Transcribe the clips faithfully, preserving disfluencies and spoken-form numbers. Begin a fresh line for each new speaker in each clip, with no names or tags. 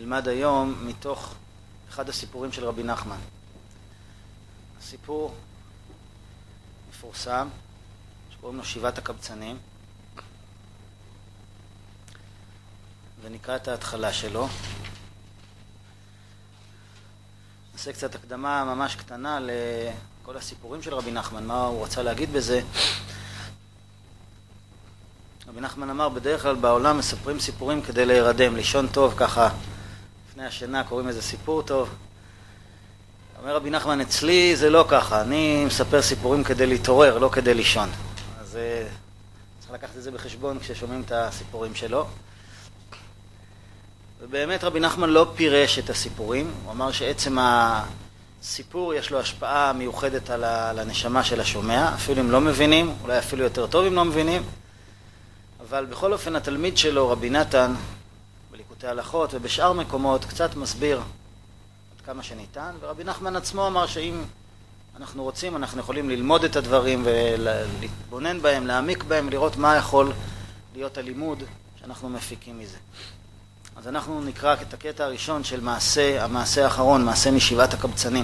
נלמד היום מתוך אחד הסיפורים של רבי נחמן. הסיפור מפורסם, שקוראים לו שבעת הקבצנים, ונקרא את ההתחלה שלו. נעשה קצת הקדמה ממש קטנה לכל הסיפורים של רבי נחמן, מה הוא רצה להגיד בזה. רבי נחמן אמר, בדרך כלל בעולם מספרים סיפורים כדי להירדם, לישון טוב, ככה לפני השינה קוראים איזה סיפור טוב. אומר רבי נחמן, אצלי זה לא ככה, אני מספר סיפורים כדי להתעורר, לא כדי לישון. אז צריך לקחת את זה בחשבון כששומעים את הסיפורים שלו. ובאמת רבי נחמן לא פירש את הסיפורים, הוא אמר שעצם הסיפור יש לו השפעה מיוחדת על הנשמה של השומע, אפילו אם לא מבינים, אולי אפילו יותר טוב אם לא מבינים. אבל בכל אופן התלמיד שלו, רבי נתן, בליקוטי הלכות ובשאר מקומות, קצת מסביר עד כמה שניתן, ורבי נחמן עצמו אמר שאם אנחנו רוצים, אנחנו יכולים ללמוד את הדברים ולהתבונן בהם, להעמיק בהם, לראות מה יכול להיות הלימוד שאנחנו מפיקים מזה. אז אנחנו נקרא את הקטע הראשון של מעשה, המעשה האחרון, מעשה משבעת הקבצנים.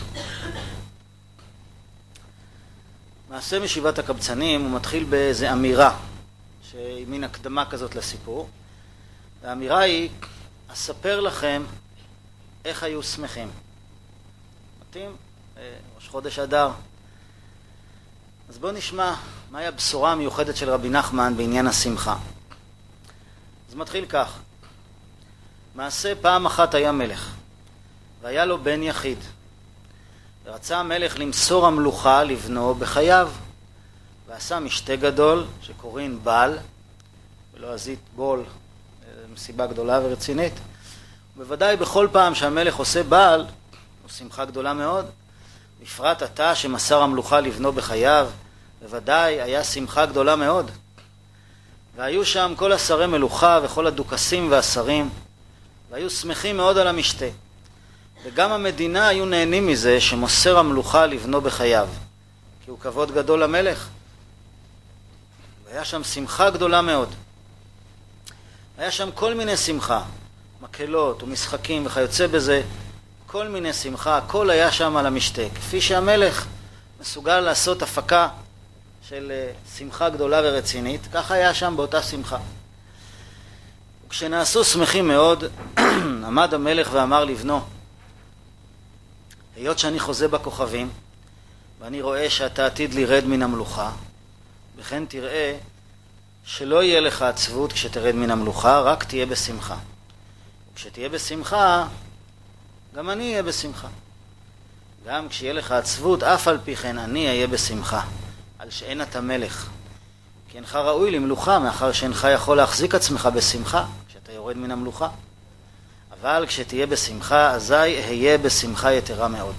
מעשה משבעת הקבצנים הוא מתחיל באיזו אמירה, שהיא מין הקדמה כזאת לסיפור. והאמירה היא, אספר לכם איך היו שמחים. מתאים? ראש חודש אדר. אז בואו נשמע מהי הבשורה המיוחדת של רבי נחמן בעניין השמחה. אז מתחיל כך. מעשה פעם אחת היה מלך, והיה לו בן יחיד. ורצה המלך למסור המלוכה לבנו בחייו. ועשה משתה גדול שקוראים בל, ולא הזית בול, מסיבה גדולה ורצינית. ובוודאי בכל פעם שהמלך עושה בל, הוא שמחה גדולה מאוד. בפרט עתה שמסר המלוכה לבנו בחייו, בוודאי היה שמחה גדולה מאוד. והיו שם כל השרי מלוכה וכל הדוכסים והשרים, והיו שמחים מאוד על המשתה. וגם המדינה היו נהנים מזה שמוסר המלוכה לבנו בחייו, כי הוא כבוד גדול למלך. והיה שם שמחה גדולה מאוד. היה שם כל מיני שמחה, מקהלות ומשחקים וכיוצא בזה, כל מיני שמחה, הכל היה שם על המשתה, כפי שהמלך מסוגל לעשות הפקה של שמחה גדולה ורצינית, ככה היה שם באותה שמחה. וכשנעשו שמחים מאוד, עמד המלך ואמר לבנו, היות שאני חוזה בכוכבים, ואני רואה שאתה עתיד לירד מן המלוכה, וכן תראה שלא יהיה לך עצבות כשתרד מן המלוכה, רק תהיה בשמחה. וכשתהיה בשמחה, גם אני אהיה בשמחה. גם כשיהיה לך עצבות, אף על פי כן אני אהיה בשמחה, על שאין אתה מלך. כי אינך ראוי למלוכה, מאחר שאינך יכול להחזיק עצמך בשמחה, כשאתה יורד מן המלוכה. אבל כשתהיה בשמחה, אזי אהיה בשמחה יתרה מאוד.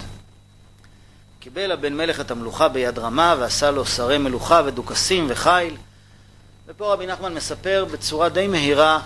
קיבל הבן מלך את המלוכה ביד רמה, ועשה לו שרי מלוכה ודוכסים וחיל. ופה רבי נחמן מספר בצורה די מהירה,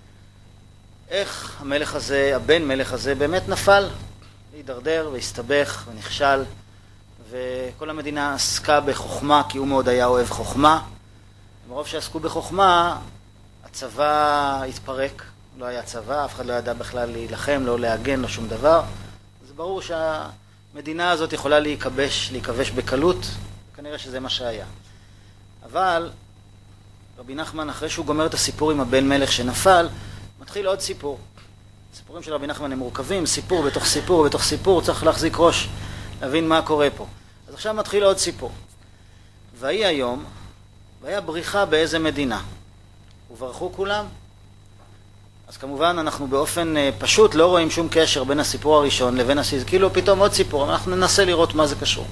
איך המלך הזה, הבן מלך הזה, באמת נפל, להידרדר והסתבך ונכשל, וכל המדינה עסקה בחוכמה, כי הוא מאוד היה אוהב חוכמה. מרוב שעסקו בחוכמה, הצבא התפרק, לא היה צבא, אף אחד לא ידע בכלל להילחם, לא להגן, לא שום דבר. זה ברור שהמדינה הזאת יכולה להיכבש, להיכבש בקלות, כנראה שזה מה שהיה. אבל רבי נחמן, אחרי שהוא גומר את הסיפור עם הבן מלך שנפל, מתחיל עוד סיפור. סיפורים של רבי נחמן הם מורכבים, סיפור בתוך סיפור בתוך סיפור, צריך להחזיק ראש, להבין מה קורה פה. אז עכשיו מתחיל עוד סיפור. והיא היום, והיה בריחה באיזה מדינה. וברחו כולם. אז כמובן אנחנו באופן פשוט לא רואים שום קשר בין הסיפור הראשון לבין הסיפור, כאילו פתאום עוד סיפור, אנחנו ננסה לראות מה זה קשור.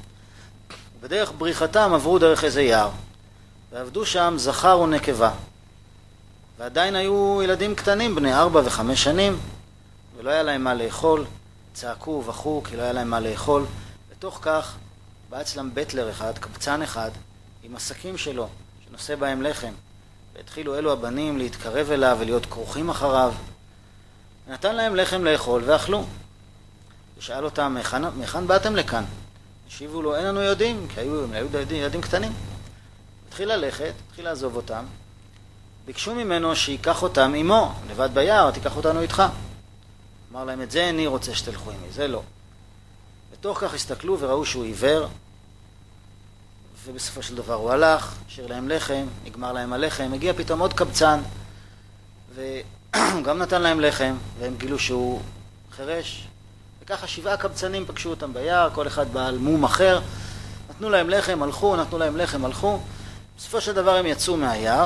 בדרך בריחתם עברו דרך איזה יער, ועבדו שם זכר ונקבה. ועדיין היו ילדים קטנים, בני ארבע וחמש שנים, ולא היה להם מה לאכול, צעקו ובכו כי לא היה להם מה לאכול. בתוך כך בא אצלם בטלר אחד, קבצן אחד, עם עסקים שלו, שנושא בהם לחם. והתחילו אלו הבנים להתקרב אליו ולהיות כרוכים אחריו. ונתן להם לחם לאכול ואכלו. ושאל אותם, מכאן באתם לכאן? השיבו לו, אין לנו יודעים, כי היו, היו ילדים, ילדים קטנים. התחיל ללכת, התחיל לעזוב אותם. ביקשו ממנו שיקח אותם עמו, לבד ביער, תיקח אותנו איתך. אמר להם, את זה אני רוצה שתלכו עמי, זה לא. בתוך כך הסתכלו וראו שהוא עיוור, ובסופו של דבר הוא הלך, השאיר להם לחם, נגמר להם הלחם, הגיע פתאום עוד קבצן, וגם נתן להם לחם, והם גילו שהוא חרש, וככה שבעה קבצנים פגשו אותם ביער, כל אחד בעל מום אחר, נתנו להם לחם, הלכו, נתנו להם לחם, הלכו, בסופו של דבר הם יצאו מהיער,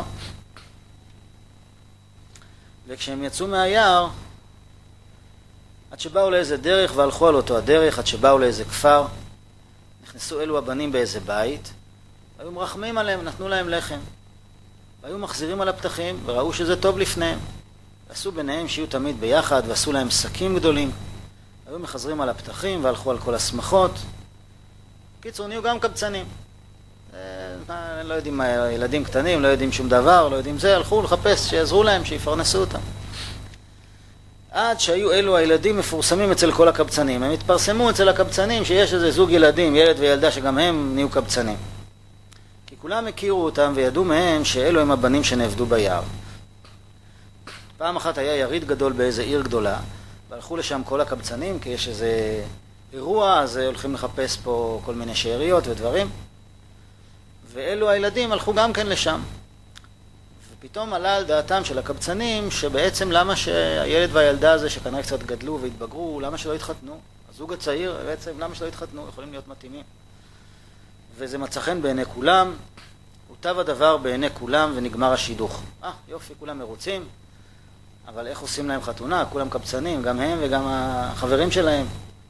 וכשהם יצאו מהיער, עד שבאו לאיזה דרך והלכו על אותו הדרך, עד שבאו לאיזה כפר, נכנסו אלו הבנים באיזה בית, והיו מרחמים עליהם, נתנו להם לחם, והיו מחזירים על הפתחים, וראו שזה טוב לפניהם, ועשו ביניהם שיהיו תמיד ביחד, ועשו להם שקים גדולים, היו מחזרים על הפתחים, והלכו על כל השמחות, קיצור, נהיו גם קבצנים, לא יודעים, ילדים קטנים, לא יודעים שום דבר, לא יודעים זה, הלכו לחפש, שיעזרו להם, שיפרנסו אותם. עד שהיו אלו הילדים מפורסמים אצל כל הקבצנים. הם התפרסמו אצל הקבצנים שיש איזה זוג ילדים, ילד וילדה, שגם הם נהיו קבצנים. כי כולם הכירו אותם וידעו מהם שאלו הם הבנים שנעבדו ביער. פעם אחת היה יריד גדול באיזה עיר גדולה, והלכו לשם כל הקבצנים, כי יש איזה אירוע, אז הולכים לחפש פה כל מיני שאריות ודברים. ואלו הילדים הלכו גם כן לשם. ופתאום עלה על דעתם של הקבצנים שבעצם למה שהילד והילדה הזה שכנראה קצת גדלו והתבגרו, למה שלא התחתנו? הזוג הצעיר בעצם למה שלא התחתנו? יכולים להיות מתאימים. וזה מצא חן בעיני כולם, הוטב הדבר בעיני כולם ונגמר השידוך. אה, יופי, כולם מרוצים, אבל איך עושים להם חתונה? כולם קבצנים, גם הם וגם החברים שלהם.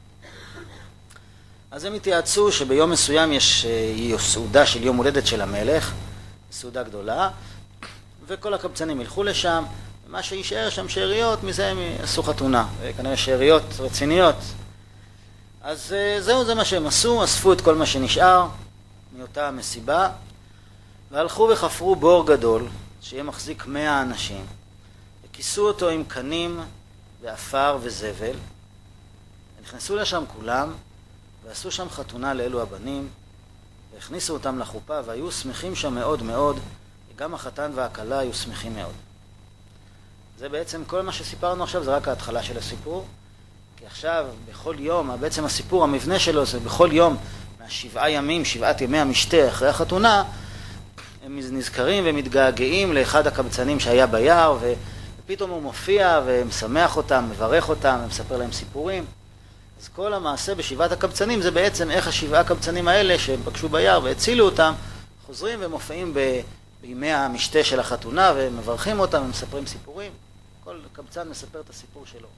אז הם התייעצו שביום מסוים יש סעודה של יום הולדת של המלך, סעודה גדולה, וכל הקבצנים ילכו לשם, ומה שישאר שם שאריות, מזה הם עשו חתונה, וכנראה שאריות רציניות. אז זהו, זה מה שהם עשו, אספו את כל מה שנשאר מאותה המסיבה, והלכו וחפרו בור גדול, שיהיה מחזיק מאה אנשים, וכיסו אותו עם קנים ואפר וזבל, ונכנסו לשם כולם, ועשו שם חתונה לאלו הבנים, והכניסו אותם לחופה, והיו שמחים שם מאוד מאוד, וגם החתן והכלה היו שמחים מאוד. זה בעצם כל מה שסיפרנו עכשיו, זה רק ההתחלה של הסיפור, כי עכשיו, בכל יום, בעצם הסיפור, המבנה שלו זה בכל יום, מהשבעה ימים, שבעת ימי המשתה אחרי החתונה, הם נזכרים ומתגעגעים לאחד הקבצנים שהיה ביער, ופתאום הוא מופיע ומשמח אותם, מברך אותם, ומספר להם סיפורים. אז כל המעשה בשבעת הקבצנים זה בעצם איך השבעה הקבצנים האלה שהם פגשו ביער והצילו אותם, חוזרים ומופיעים ב... בימי המשתה של החתונה ומברכים אותם ומספרים סיפורים. כל קבצן מספר את הסיפור שלו.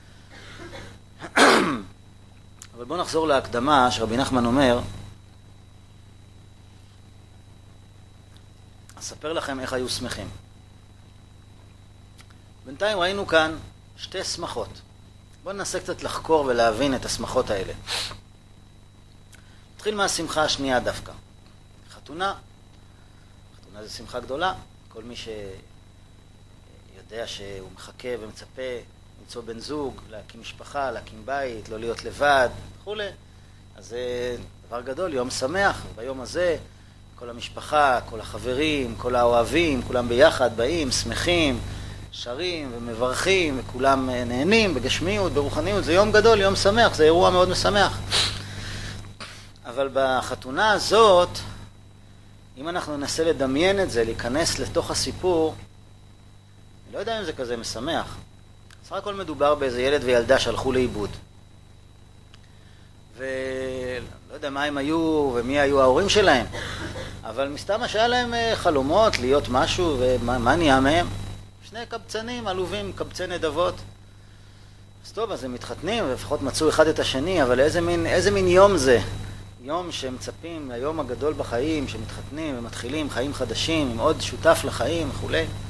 אבל בואו נחזור להקדמה שרבי נחמן אומר, אספר לכם איך היו שמחים. בינתיים ראינו כאן שתי שמחות. בואו ננסה קצת לחקור ולהבין את השמחות האלה. נתחיל מהשמחה השנייה דווקא. חתונה. חתונה זה שמחה גדולה. כל מי שיודע שהוא מחכה ומצפה למצוא בן זוג, להקים משפחה, להקים בית, לא להיות לבד וכו'. אז זה דבר גדול, יום שמח. ביום הזה כל המשפחה, כל החברים, כל האוהבים, כולם ביחד באים, שמחים, שרים ומברכים, וכולם נהנים בגשמיות, ברוחניות. זה יום גדול, יום שמח, זה אירוע מאוד משמח. אבל בחתונה הזאת, אם אנחנו ננסה לדמיין את זה, להיכנס לתוך הסיפור, אני לא יודע אם זה כזה משמח. סך הכל מדובר באיזה ילד וילדה שהלכו לאיבוד. ולא יודע מה הם היו ומי היו ההורים שלהם, אבל מסתמה שהיה להם חלומות להיות משהו, ומה נהיה מהם? שני קבצנים עלובים, קבצי נדבות. אז טוב, אז הם מתחתנים, ולפחות מצאו אחד את השני, אבל איזה מין, איזה מין יום זה? יום שמצפים ליום הגדול בחיים, שמתחתנים ומתחילים חיים חדשים, עם עוד שותף לחיים וכו'.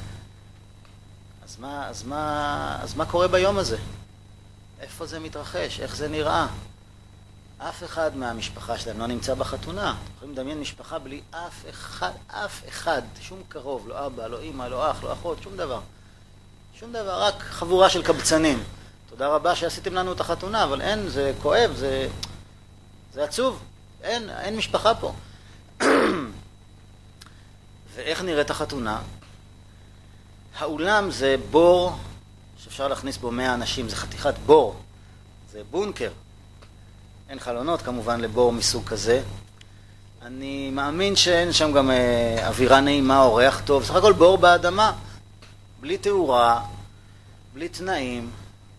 אז מה, אז מה, אז מה קורה ביום הזה? איפה זה מתרחש? איך זה נראה? אף אחד מהמשפחה שלהם לא נמצא בחתונה. יכולים לדמיין משפחה בלי אף אחד, אף אחד, שום קרוב, לא אבא, לא אמא, לא אח, לא אחות, שום דבר. שום דבר, רק חבורה של קבצנים. תודה רבה שעשיתם לנו את החתונה, אבל אין, זה כואב, זה, זה עצוב. אין, אין משפחה פה. ואיך נראית החתונה? האולם זה בור שאפשר להכניס בו מאה אנשים, זה חתיכת בור, זה בונקר. אין חלונות כמובן לבור מסוג כזה. אני מאמין שאין שם גם אה, אווירה נעימה או ריח טוב, סך הכל בור באדמה, בלי תאורה, בלי תנאים.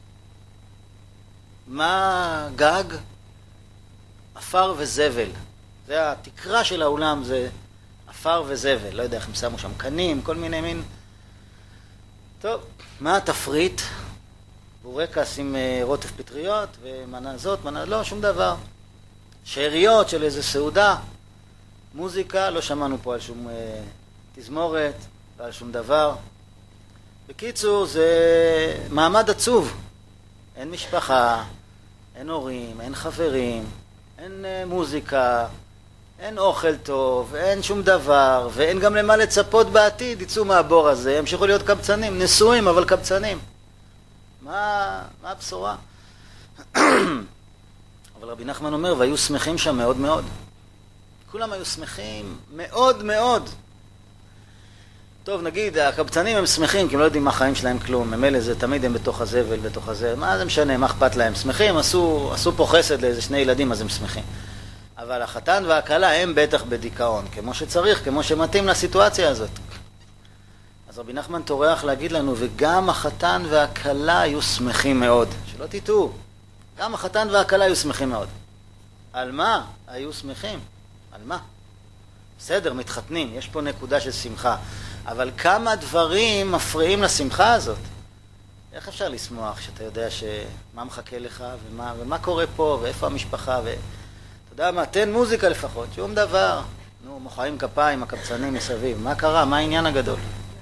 מה גג? אפר וזבל. זה התקרה של האולם, זה אפר וזבל. לא יודע איך הם שמו שם קנים, כל מיני מין. טוב, מה התפריט? בורקס עם uh, רוטף פטריות ומנה זאת, מנה לא, שום דבר. שאריות של איזה סעודה, מוזיקה, לא שמענו פה על שום uh, תזמורת, לא על שום דבר. בקיצור, זה מעמד עצוב. אין משפחה, אין הורים, אין חברים, אין uh, מוזיקה, אין אוכל טוב, אין שום דבר, ואין גם למה לצפות בעתיד, יצאו מהבור הזה, ימשיכו להיות קבצנים, נשואים אבל קבצנים. מה, מה הבשורה? אבל רבי נחמן אומר, והיו שמחים שם מאוד מאוד. כולם היו שמחים מאוד מאוד. טוב, נגיד, הקבצנים הם שמחים, כי הם לא יודעים מה החיים שלהם כלום. ממילא זה תמיד הם בתוך הזבל, בתוך הזבל. מה זה משנה, מה אכפת להם? שמחים, עשו, עשו פה חסד לאיזה שני ילדים, אז הם שמחים. אבל החתן והכלה הם בטח בדיכאון, כמו שצריך, כמו שמתאים לסיטואציה הזאת. אז רבי נחמן תורח להגיד לנו, וגם החתן והכלה היו שמחים מאוד. שלא תטעו, גם החתן והכלה היו שמחים מאוד. על מה היו שמחים? על מה? בסדר, מתחתנים, יש פה נקודה של שמחה. אבל כמה דברים מפריעים לשמחה הזאת? איך אפשר לשמוח שאתה יודע שמה מחכה לך ומה, ומה קורה פה ואיפה המשפחה ו... אתה יודע מה, תן מוזיקה לפחות, שום דבר. נו, מוחאים כפיים, הקבצנים מסביב. מה קרה? מה העניין הגדול?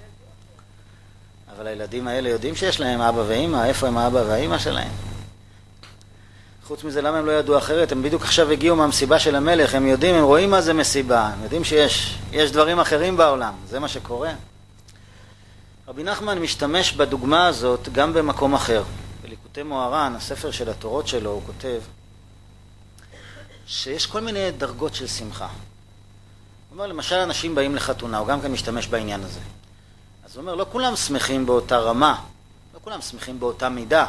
אבל הילדים האלה יודעים שיש להם אבא ואמא, איפה הם האבא והאמא שלהם? חוץ מזה, למה הם לא ידעו אחרת? הם בדיוק עכשיו הגיעו מהמסיבה של המלך, הם יודעים, הם רואים מה זה מסיבה, הם יודעים שיש יש דברים אחרים בעולם, זה מה שקורה. רבי נחמן משתמש בדוגמה הזאת גם במקום אחר. בליקוטי מוהר"ן, הספר של התורות שלו, הוא כותב שיש כל מיני דרגות של שמחה. הוא אומר, למשל, אנשים באים לחתונה, הוא גם כן משתמש בעניין הזה. אז הוא אומר, לא כולם שמחים באותה רמה, לא כולם שמחים באותה מידה.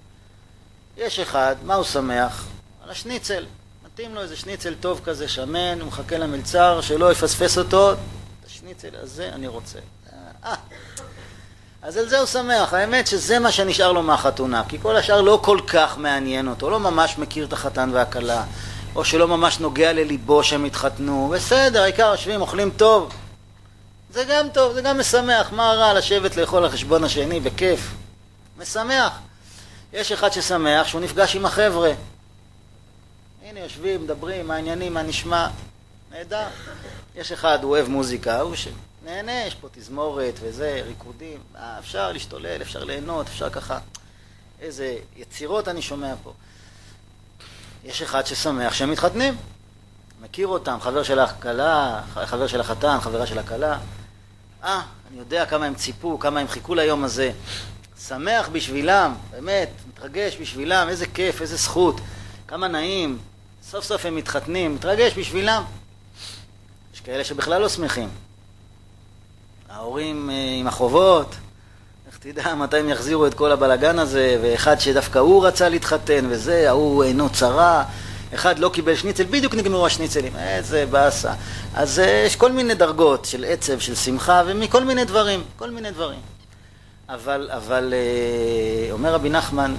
יש אחד, מה הוא שמח? על השניצל. מתאים לו איזה שניצל טוב כזה, שמן, הוא מחכה למלצר, שלא יפספס אותו. את השניצל הזה אני רוצה. אה, אז על זה הוא שמח. האמת שזה מה שנשאר לו מהחתונה, כי כל השאר לא כל כך מעניין אותו, לא ממש מכיר את החתן והכלה, או שלא ממש נוגע לליבו שהם התחתנו. בסדר, העיקר יושבים, אוכלים טוב. זה גם טוב, זה גם משמח. מה רע לשבת לאכול על חשבון השני בכיף? משמח. יש אחד ששמח שהוא נפגש עם החבר'ה. הנה יושבים, מדברים, מה העניינים, מה נשמע. נהדר. יש אחד, הוא אוהב מוזיקה, הוא שנהנה, יש פה תזמורת וזה, ריקודים. אה, אפשר להשתולל, אפשר ליהנות, אפשר ככה. איזה יצירות אני שומע פה. יש אחד ששמח שהם מתחתנים. מכיר אותם, חבר של הכלה, חבר של החתן, חברה של הכלה. אה, אני יודע כמה הם ציפו, כמה הם חיכו ליום הזה. שמח בשבילם, באמת, מתרגש בשבילם, איזה כיף, איזה זכות, כמה נעים. סוף סוף הם מתחתנים, מתרגש בשבילם. יש כאלה שבכלל לא שמחים. ההורים עם החובות, איך תדע מתי הם יחזירו את כל הבלגן הזה, ואחד שדווקא הוא רצה להתחתן וזה, ההוא אינו צרה, אחד לא קיבל שניצל, בדיוק נגמרו השניצלים, איזה באסה. אז יש כל מיני דרגות של עצב, של שמחה, ומכל מיני דברים, כל מיני דברים. אבל, אבל אומר רבי נחמן,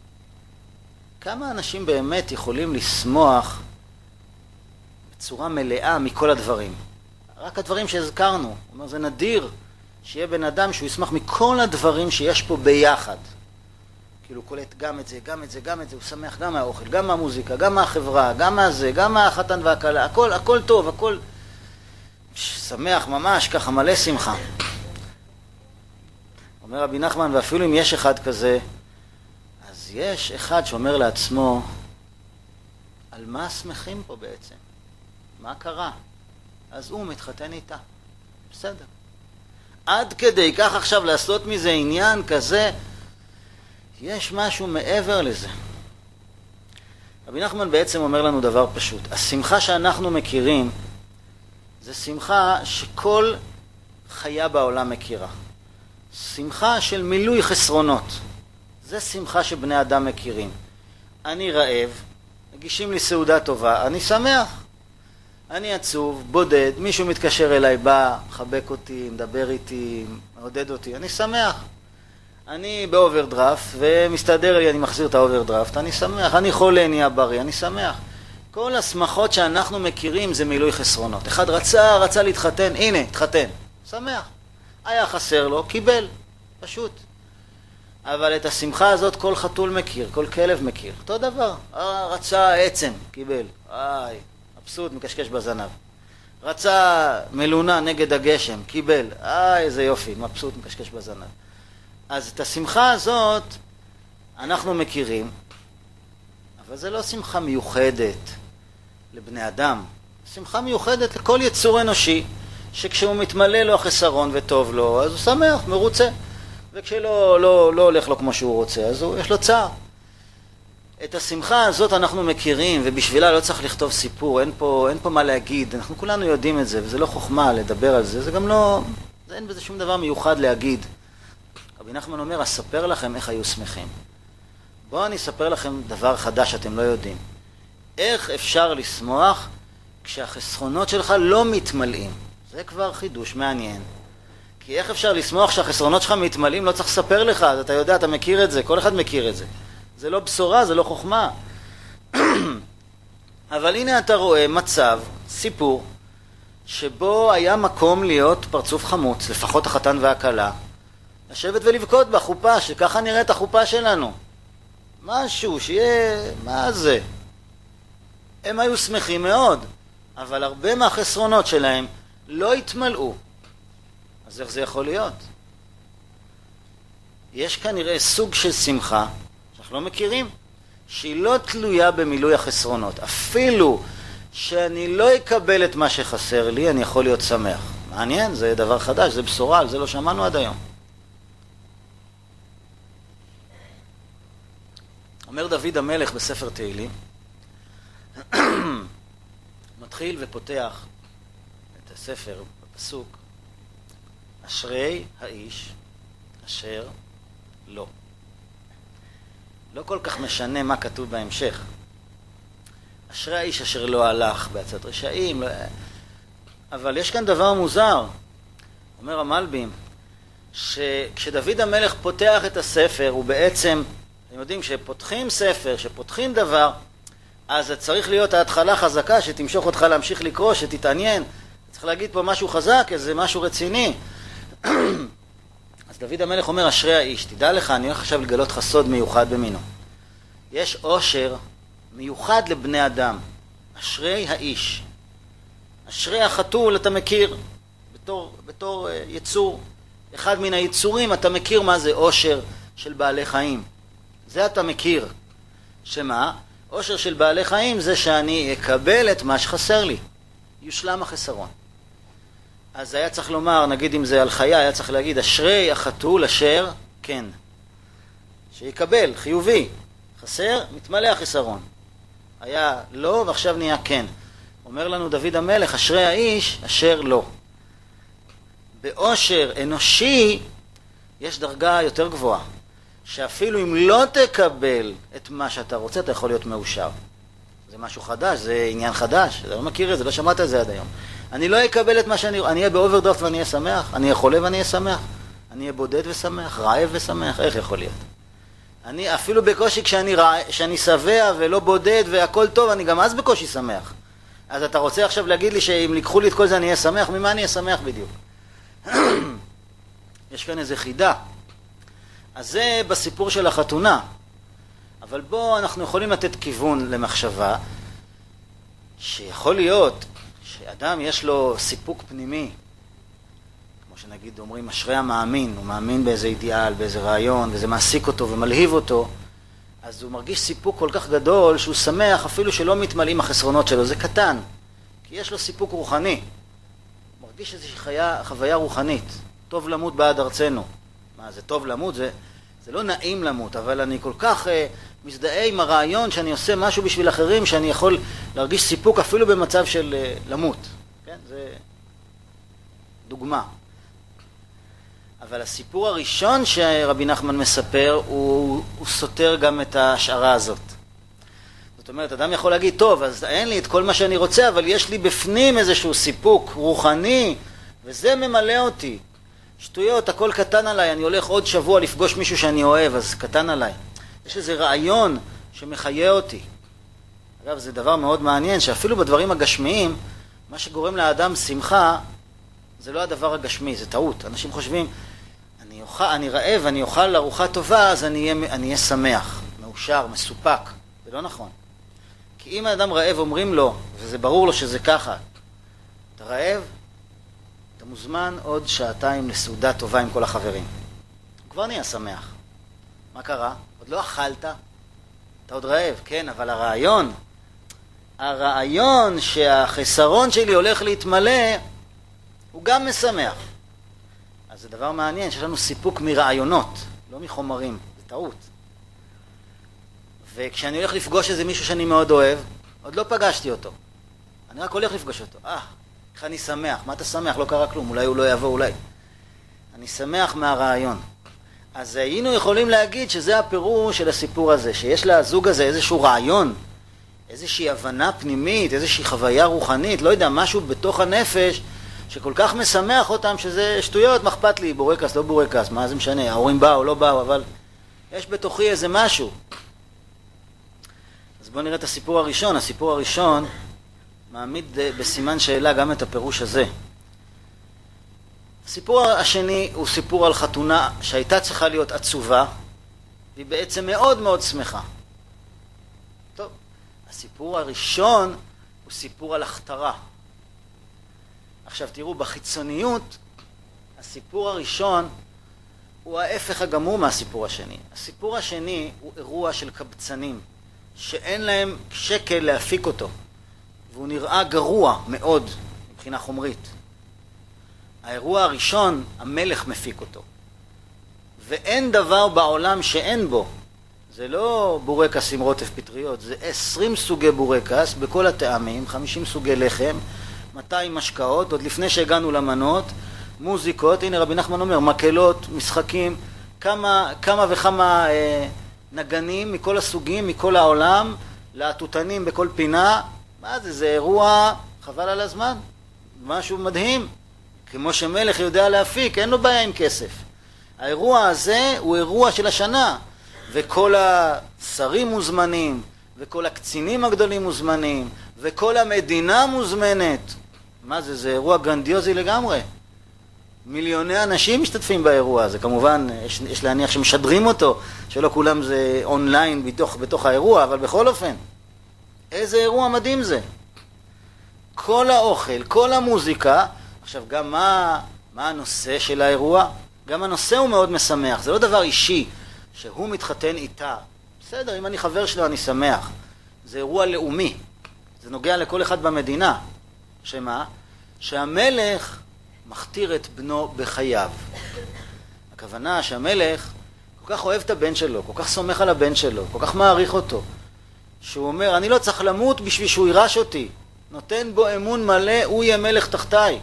כמה אנשים באמת יכולים לשמוח בצורה מלאה מכל הדברים? רק הדברים שהזכרנו. הוא אומר, זה נדיר שיהיה בן אדם שהוא ישמח מכל הדברים שיש פה ביחד. כאילו הוא קולט גם את זה, גם את זה, גם את זה, הוא שמח גם מהאוכל, גם מהמוזיקה, גם מהחברה, גם מהזה, גם מהחתן והכלה, הכל, הכל טוב, הכל שמח ממש, ככה מלא שמחה. אומר רבי נחמן, ואפילו אם יש אחד כזה, אז יש אחד שאומר לעצמו, על מה שמחים פה בעצם? מה קרה? אז הוא מתחתן איתה. בסדר. עד כדי כך עכשיו לעשות מזה עניין כזה, יש משהו מעבר לזה. רבי נחמן בעצם אומר לנו דבר פשוט. השמחה שאנחנו מכירים, זה שמחה שכל חיה בעולם מכירה. שמחה של מילוי חסרונות. זה שמחה שבני אדם מכירים. אני רעב, מגישים לי סעודה טובה, אני שמח. אני עצוב, בודד, מישהו מתקשר אליי, בא, מחבק אותי, מדבר איתי, מעודד אותי, אני שמח. אני באוברדרפט ומסתדר לי, אני מחזיר את האוברדרפט, אני שמח. אני חולה, נהיה בריא, אני שמח. כל השמחות שאנחנו מכירים זה מילוי חסרונות. אחד רצה, רצה להתחתן, הנה, התחתן, שמח. היה חסר לו, קיבל, פשוט. אבל את השמחה הזאת כל חתול מכיר, כל כלב מכיר. אותו דבר, רצה עצם, קיבל. איי, מבסוט, מקשקש בזנב. רצה מלונה נגד הגשם, קיבל. איי, איזה יופי, מבסוט, מקשקש בזנב. אז את השמחה הזאת אנחנו מכירים, אבל זה לא שמחה מיוחדת לבני אדם. שמחה מיוחדת לכל יצור אנושי, שכשהוא מתמלא לו החסרון וטוב לו, אז הוא שמח, מרוצה. וכשלא לא, לא הולך לו כמו שהוא רוצה, אז הוא, יש לו צער. את השמחה הזאת אנחנו מכירים, ובשבילה לא צריך לכתוב סיפור, אין פה, אין פה מה להגיד, אנחנו כולנו יודעים את זה, וזה לא חוכמה לדבר על זה, זה גם לא, זה אין בזה שום דבר מיוחד להגיד. רבי נחמן אומר, אספר לכם איך היו שמחים. בואו אני אספר לכם דבר חדש שאתם לא יודעים. איך אפשר לשמוח כשהחסרונות שלך לא מתמלאים? זה כבר חידוש מעניין. כי איך אפשר לשמוח כשהחסרונות שלך מתמלאים? לא צריך לספר לך, אז אתה יודע, אתה מכיר את זה, כל אחד מכיר את זה. זה לא בשורה, זה לא חוכמה. אבל הנה אתה רואה מצב, סיפור, שבו היה מקום להיות פרצוף חמוץ, לפחות החתן והכלה, לשבת ולבכות בחופה, שככה נראית החופה שלנו. משהו, שיהיה, מה זה? הם היו שמחים מאוד, אבל הרבה מהחסרונות שלהם לא התמלאו. אז איך זה יכול להיות? יש כנראה סוג של שמחה, שאנחנו לא מכירים, שהיא לא תלויה במילוי החסרונות. אפילו שאני לא אקבל את מה שחסר לי, אני יכול להיות שמח. מעניין, זה דבר חדש, זה בשורה, על זה לא שמענו עד היום. אומר דוד המלך בספר תהילים, מתחיל ופותח את הספר בפסוק, אשרי האיש אשר לא. לא כל כך משנה מה כתוב בהמשך. אשרי האיש אשר לא הלך בעצת רשעים. לא... אבל יש כאן דבר מוזר. אומר המלבים, שכשדוד המלך פותח את הספר, הוא בעצם, אתם יודעים, שפותחים ספר, שפותחים דבר, אז זה צריך להיות ההתחלה חזקה, שתמשוך אותך להמשיך לקרוא, שתתעניין. צריך להגיד פה משהו חזק, איזה משהו רציני. אז דוד המלך אומר, אשרי האיש, תדע לך, אני הולך עכשיו לגלות לך סוד מיוחד במינו. יש עושר מיוחד לבני אדם. אשרי האיש. אשרי החתול, אתה מכיר, בתור, בתור uh, יצור, אחד מן היצורים, אתה מכיר מה זה עושר של בעלי חיים. זה אתה מכיר. שמה? עושר של בעלי חיים זה שאני אקבל את מה שחסר לי. יושלם החסרון. אז היה צריך לומר, נגיד אם זה על חיה, היה צריך להגיד, אשרי החתול אשר כן. שיקבל, חיובי. חסר, מתמלא החסרון. היה לא, ועכשיו נהיה כן. אומר לנו דוד המלך, אשרי האיש אשר לא. בעושר אנושי יש דרגה יותר גבוהה. שאפילו אם לא תקבל את מה שאתה רוצה, אתה יכול להיות מאושר. זה משהו חדש, זה עניין חדש. אתה לא מכיר את זה, לא שמעת את זה עד היום. אני לא אקבל את מה שאני... אני אהיה באוברדרפט ואני אהיה שמח, אני אהיה חולה ואני אהיה שמח, אני אהיה בודד ושמח, רעב ושמח, איך יכול להיות? אני אפילו בקושי כשאני רע... כשאני שבע ולא בודד והכל טוב, אני גם אז בקושי שמח. אז אתה רוצה עכשיו להגיד לי שאם לקחו לי את כל זה אני אהיה שמח? ממה אני אהיה שמח בדיוק? יש כאן איזה חידה. אז זה בסיפור של החתונה. אבל בוא אנחנו יכולים לתת כיוון למחשבה שיכול להיות שאדם יש לו סיפוק פנימי, כמו שנגיד אומרים אשרי המאמין, הוא מאמין באיזה אידיאל, באיזה רעיון, וזה מעסיק אותו ומלהיב אותו, אז הוא מרגיש סיפוק כל כך גדול שהוא שמח אפילו שלא מתמלאים החסרונות שלו, זה קטן, כי יש לו סיפוק רוחני, הוא מרגיש איזושהי חיה, חוויה רוחנית, טוב למות בעד ארצנו. מה זה טוב למות? זה, זה לא נעים למות, אבל אני כל כך אה, מזדהה עם הרעיון שאני עושה משהו בשביל אחרים, שאני יכול להרגיש סיפוק אפילו במצב של אה, למות. כן? זה דוגמה. אבל הסיפור הראשון שרבי נחמן מספר, הוא, הוא סותר גם את ההשערה הזאת. זאת אומרת, אדם יכול להגיד, טוב, אז אין לי את כל מה שאני רוצה, אבל יש לי בפנים איזשהו סיפוק רוחני, וזה ממלא אותי. שטויות, הכל קטן עליי, אני הולך עוד שבוע לפגוש מישהו שאני אוהב, אז קטן עליי. יש איזה רעיון שמחיה אותי. אגב, זה דבר מאוד מעניין, שאפילו בדברים הגשמיים, מה שגורם לאדם שמחה, זה לא הדבר הגשמי, זה טעות. אנשים חושבים, אני, אוכל, אני רעב, אני אוכל ארוחה טובה, אז אני אהיה, אני אהיה שמח, מאושר, מסופק. זה לא נכון. כי אם האדם רעב אומרים לו, וזה ברור לו שזה ככה, אתה רעב, אתה מוזמן עוד שעתיים לסעודה טובה עם כל החברים. הוא כבר נהיה שמח. מה קרה? עוד לא אכלת? אתה עוד רעב, כן, אבל הרעיון, הרעיון שהחסרון שלי הולך להתמלא, הוא גם משמח. אז זה דבר מעניין, שיש לנו סיפוק מרעיונות, לא מחומרים, זה טעות. וכשאני הולך לפגוש איזה מישהו שאני מאוד אוהב, עוד לא פגשתי אותו. אני רק הולך לפגוש אותו. אה, איך אני שמח. מה אתה שמח? לא קרה כלום. אולי הוא לא יבוא, אולי. אני שמח מהרעיון. אז היינו יכולים להגיד שזה הפירוש של הסיפור הזה, שיש לזוג הזה איזשהו רעיון, איזושהי הבנה פנימית, איזושהי חוויה רוחנית, לא יודע, משהו בתוך הנפש, שכל כך משמח אותם שזה שטויות, מה אכפת לי, בורקס, לא בורקס, מה זה משנה, ההורים באו או לא באו, אבל יש בתוכי איזה משהו. אז בואו נראה את הסיפור הראשון. הסיפור הראשון מעמיד בסימן שאלה גם את הפירוש הזה. הסיפור השני הוא סיפור על חתונה שהייתה צריכה להיות עצובה, והיא בעצם מאוד מאוד שמחה. טוב, הסיפור הראשון הוא סיפור על הכתרה. עכשיו תראו, בחיצוניות, הסיפור הראשון הוא ההפך הגמור מהסיפור השני. הסיפור השני הוא אירוע של קבצנים, שאין להם שקל להפיק אותו, והוא נראה גרוע מאוד מבחינה חומרית. האירוע הראשון, המלך מפיק אותו. ואין דבר בעולם שאין בו. זה לא בורקס עם רוטף פטריות, זה עשרים סוגי בורקס בכל הטעמים, חמישים סוגי לחם, מאתיים משקאות, עוד לפני שהגענו למנות, מוזיקות, הנה רבי נחמן אומר, מקהלות, משחקים, כמה, כמה וכמה אה, נגנים מכל הסוגים, מכל העולם, להטוטנים בכל פינה. מה זה? זה אירוע חבל על הזמן, משהו מדהים. כמו שמלך יודע להפיק, אין לו בעיה עם כסף. האירוע הזה הוא אירוע של השנה, וכל השרים מוזמנים, וכל הקצינים הגדולים מוזמנים, וכל המדינה מוזמנת. מה זה? זה אירוע גרנדיוזי לגמרי. מיליוני אנשים משתתפים באירוע הזה. כמובן, יש, יש להניח שמשדרים אותו, שלא כולם זה אונליין בתוך, בתוך האירוע, אבל בכל אופן, איזה אירוע מדהים זה. כל האוכל, כל המוזיקה. עכשיו, גם מה, מה הנושא של האירוע? גם הנושא הוא מאוד משמח. זה לא דבר אישי שהוא מתחתן איתה. בסדר, אם אני חבר שלו אני שמח. זה אירוע לאומי. זה נוגע לכל אחד במדינה. שמה? שהמלך מכתיר את בנו בחייו. הכוונה שהמלך כל כך אוהב את הבן שלו, כל כך סומך על הבן שלו, כל כך מעריך אותו, שהוא אומר, אני לא צריך למות בשביל שהוא יירש אותי. נותן בו אמון מלא, הוא יהיה מלך תחתיי.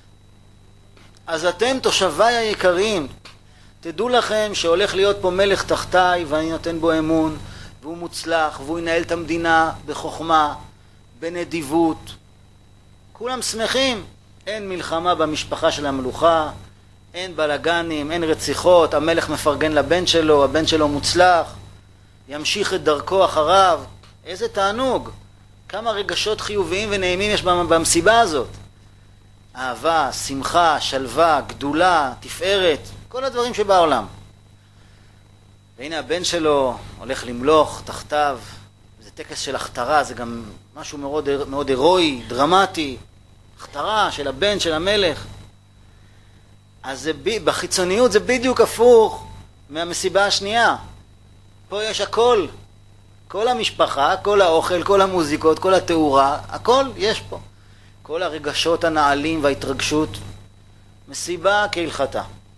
אז אתם תושביי היקרים, תדעו לכם שהולך להיות פה מלך תחתיי ואני נותן בו אמון, והוא מוצלח, והוא ינהל את המדינה בחוכמה, בנדיבות. כולם שמחים. אין מלחמה במשפחה של המלוכה, אין בלגנים, אין רציחות, המלך מפרגן לבן שלו, הבן שלו מוצלח, ימשיך את דרכו אחריו. איזה תענוג. כמה רגשות חיוביים ונעימים יש במסיבה הזאת. אהבה, שמחה, שלווה, גדולה, תפארת, כל הדברים שבעולם. והנה הבן שלו הולך למלוך תחתיו. זה טקס של הכתרה, זה גם משהו מאוד, מאוד הירואי, דרמטי. הכתרה של הבן של המלך. אז זה, בחיצוניות זה בדיוק הפוך מהמסיבה השנייה. פה יש הכל. כל המשפחה, כל האוכל, כל המוזיקות, כל התאורה, הכל יש פה. כל הרגשות הנעלים וההתרגשות. מסיבה כהלכתה.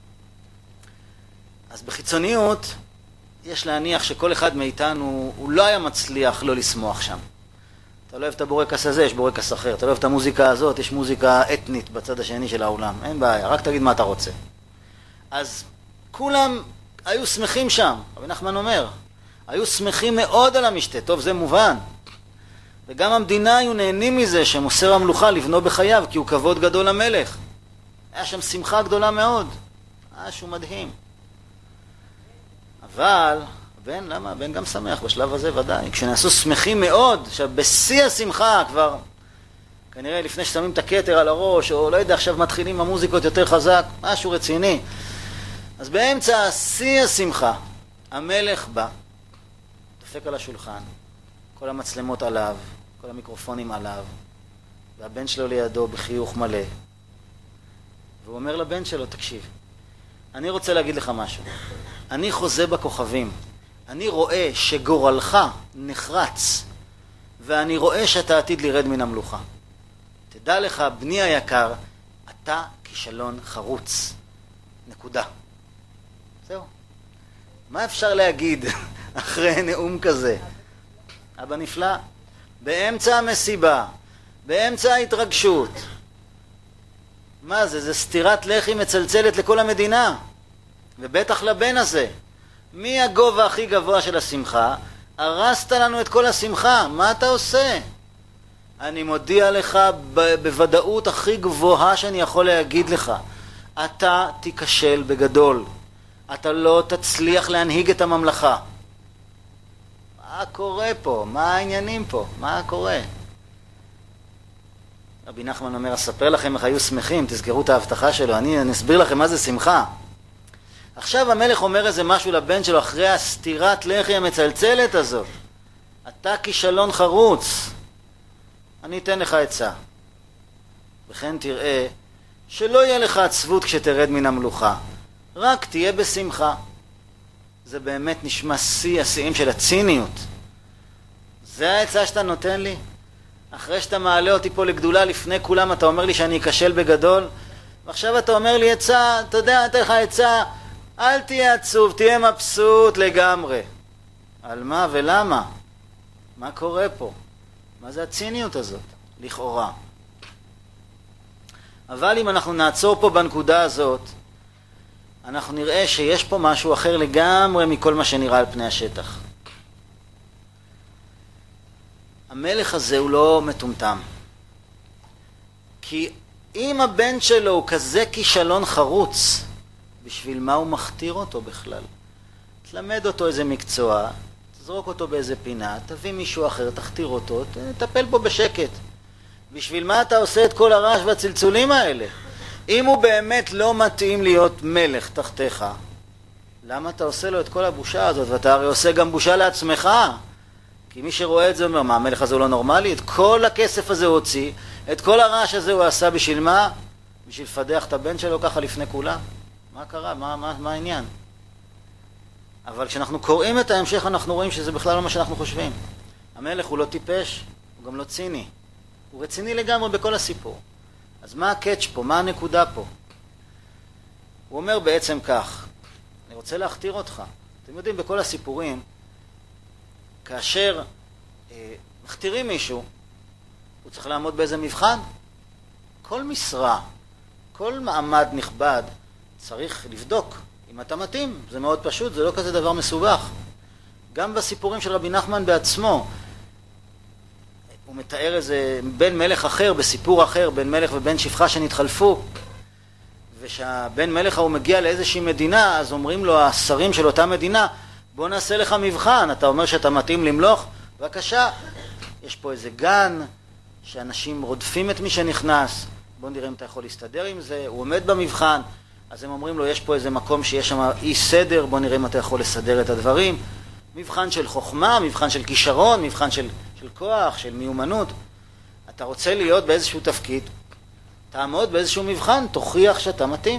אז בחיצוניות יש להניח שכל אחד מאיתנו הוא לא היה מצליח לא לשמוח שם. אתה לא אוהב את הבורקס הזה, יש בורקס אחר. אתה לא אוהב את המוזיקה הזאת, יש מוזיקה אתנית בצד השני של העולם. אין בעיה, רק תגיד מה אתה רוצה. אז כולם היו שמחים שם, רבי נחמן אומר, היו שמחים מאוד על המשתה, טוב זה מובן, וגם המדינה היו נהנים מזה שמוסר המלוכה לבנו בחייו, כי הוא כבוד גדול למלך. היה שם שמחה גדולה מאוד, היה שהוא מדהים. אבל, בן, למה? בן גם שמח בשלב הזה ודאי. כשנעשו שמחים מאוד, עכשיו בשיא השמחה כבר, כנראה לפני ששמים את הכתר על הראש, או לא יודע, עכשיו מתחילים המוזיקות יותר חזק, משהו רציני. אז באמצע שיא השמחה, המלך בא, דופק על השולחן, כל המצלמות עליו, כל המיקרופונים עליו, והבן שלו לידו בחיוך מלא. והוא אומר לבן שלו, תקשיב, אני רוצה להגיד לך משהו. אני חוזה בכוכבים. אני רואה שגורלך נחרץ, ואני רואה שאתה עתיד לרד מן המלוכה. תדע לך, בני היקר, אתה כישלון חרוץ. נקודה. זהו. מה אפשר להגיד אחרי נאום כזה? אבא נפלא. באמצע המסיבה, באמצע ההתרגשות. מה זה? זה סתירת לחי מצלצלת לכל המדינה. ובטח לבן הזה. מי הגובה הכי גבוה של השמחה? הרסת לנו את כל השמחה. מה אתה עושה? אני מודיע לך בוודאות הכי גבוהה שאני יכול להגיד לך. אתה תיכשל בגדול. אתה לא תצליח להנהיג את הממלכה. מה קורה פה? מה העניינים פה? מה קורה? רבי נחמן אומר, אספר לכם איך היו שמחים, תזכרו את ההבטחה שלו, אני אסביר לכם מה זה שמחה. עכשיו המלך אומר איזה משהו לבן שלו אחרי הסתירת לחי המצלצלת הזאת. אתה כישלון חרוץ. אני אתן לך עצה. וכן תראה שלא יהיה לך עצבות כשתרד מן המלוכה. רק תהיה בשמחה. זה באמת נשמע שיא השיאים של הציניות. זה העצה שאתה נותן לי? אחרי שאתה מעלה אותי פה לגדולה לפני כולם, אתה אומר לי שאני אכשל בגדול? ועכשיו אתה אומר לי עצה, אתה יודע, אתה לך עצה, אל תהיה עצוב, תהיה מבסוט לגמרי. על מה ולמה? מה קורה פה? מה זה הציניות הזאת? לכאורה. אבל אם אנחנו נעצור פה בנקודה הזאת, אנחנו נראה שיש פה משהו אחר לגמרי מכל מה שנראה על פני השטח. המלך הזה הוא לא מטומטם. כי אם הבן שלו הוא כזה כישלון חרוץ, בשביל מה הוא מכתיר אותו בכלל? תלמד אותו איזה מקצוע, תזרוק אותו באיזה פינה, תביא מישהו אחר, תכתיר אותו, תטפל בו בשקט. בשביל מה אתה עושה את כל הרעש והצלצולים האלה? אם הוא באמת לא מתאים להיות מלך תחתיך, למה אתה עושה לו את כל הבושה הזאת? ואתה הרי עושה גם בושה לעצמך. כי מי שרואה את זה אומר, מה, המלך הזה הוא לא נורמלי? את כל הכסף הזה הוא הוציא, את כל הרעש הזה הוא עשה בשביל מה? בשביל לפדח את הבן שלו ככה לפני כולם? מה קרה? מה, מה, מה העניין? אבל כשאנחנו קוראים את ההמשך אנחנו רואים שזה בכלל לא מה שאנחנו חושבים. המלך הוא לא טיפש, הוא גם לא ציני. הוא רציני לגמרי בכל הסיפור. אז מה הקאץ' פה? מה הנקודה פה? הוא אומר בעצם כך, אני רוצה להכתיר אותך. אתם יודעים, בכל הסיפורים, כאשר אה, מכתירים מישהו, הוא צריך לעמוד באיזה מבחן. כל משרה, כל מעמד נכבד, צריך לבדוק אם אתה מתאים. זה מאוד פשוט, זה לא כזה דבר מסובך. גם בסיפורים של רבי נחמן בעצמו, הוא מתאר איזה בן מלך אחר, בסיפור אחר, בן מלך ובן שפחה שנתחלפו, ושהבן מלך הוא מגיע לאיזושהי מדינה, אז אומרים לו השרים של אותה מדינה, בוא נעשה לך מבחן, אתה אומר שאתה מתאים למלוך? בבקשה, יש פה איזה גן, שאנשים רודפים את מי שנכנס, בוא נראה אם אתה יכול להסתדר עם זה, הוא עומד במבחן, אז הם אומרים לו, יש פה איזה מקום שיש שם אי סדר, בוא נראה אם אתה יכול לסדר את הדברים, מבחן של חוכמה, מבחן של כישרון, מבחן של, של כוח, של מיומנות. אתה רוצה להיות באיזשהו תפקיד, תעמוד באיזשהו מבחן, תוכיח שאתה מתאים.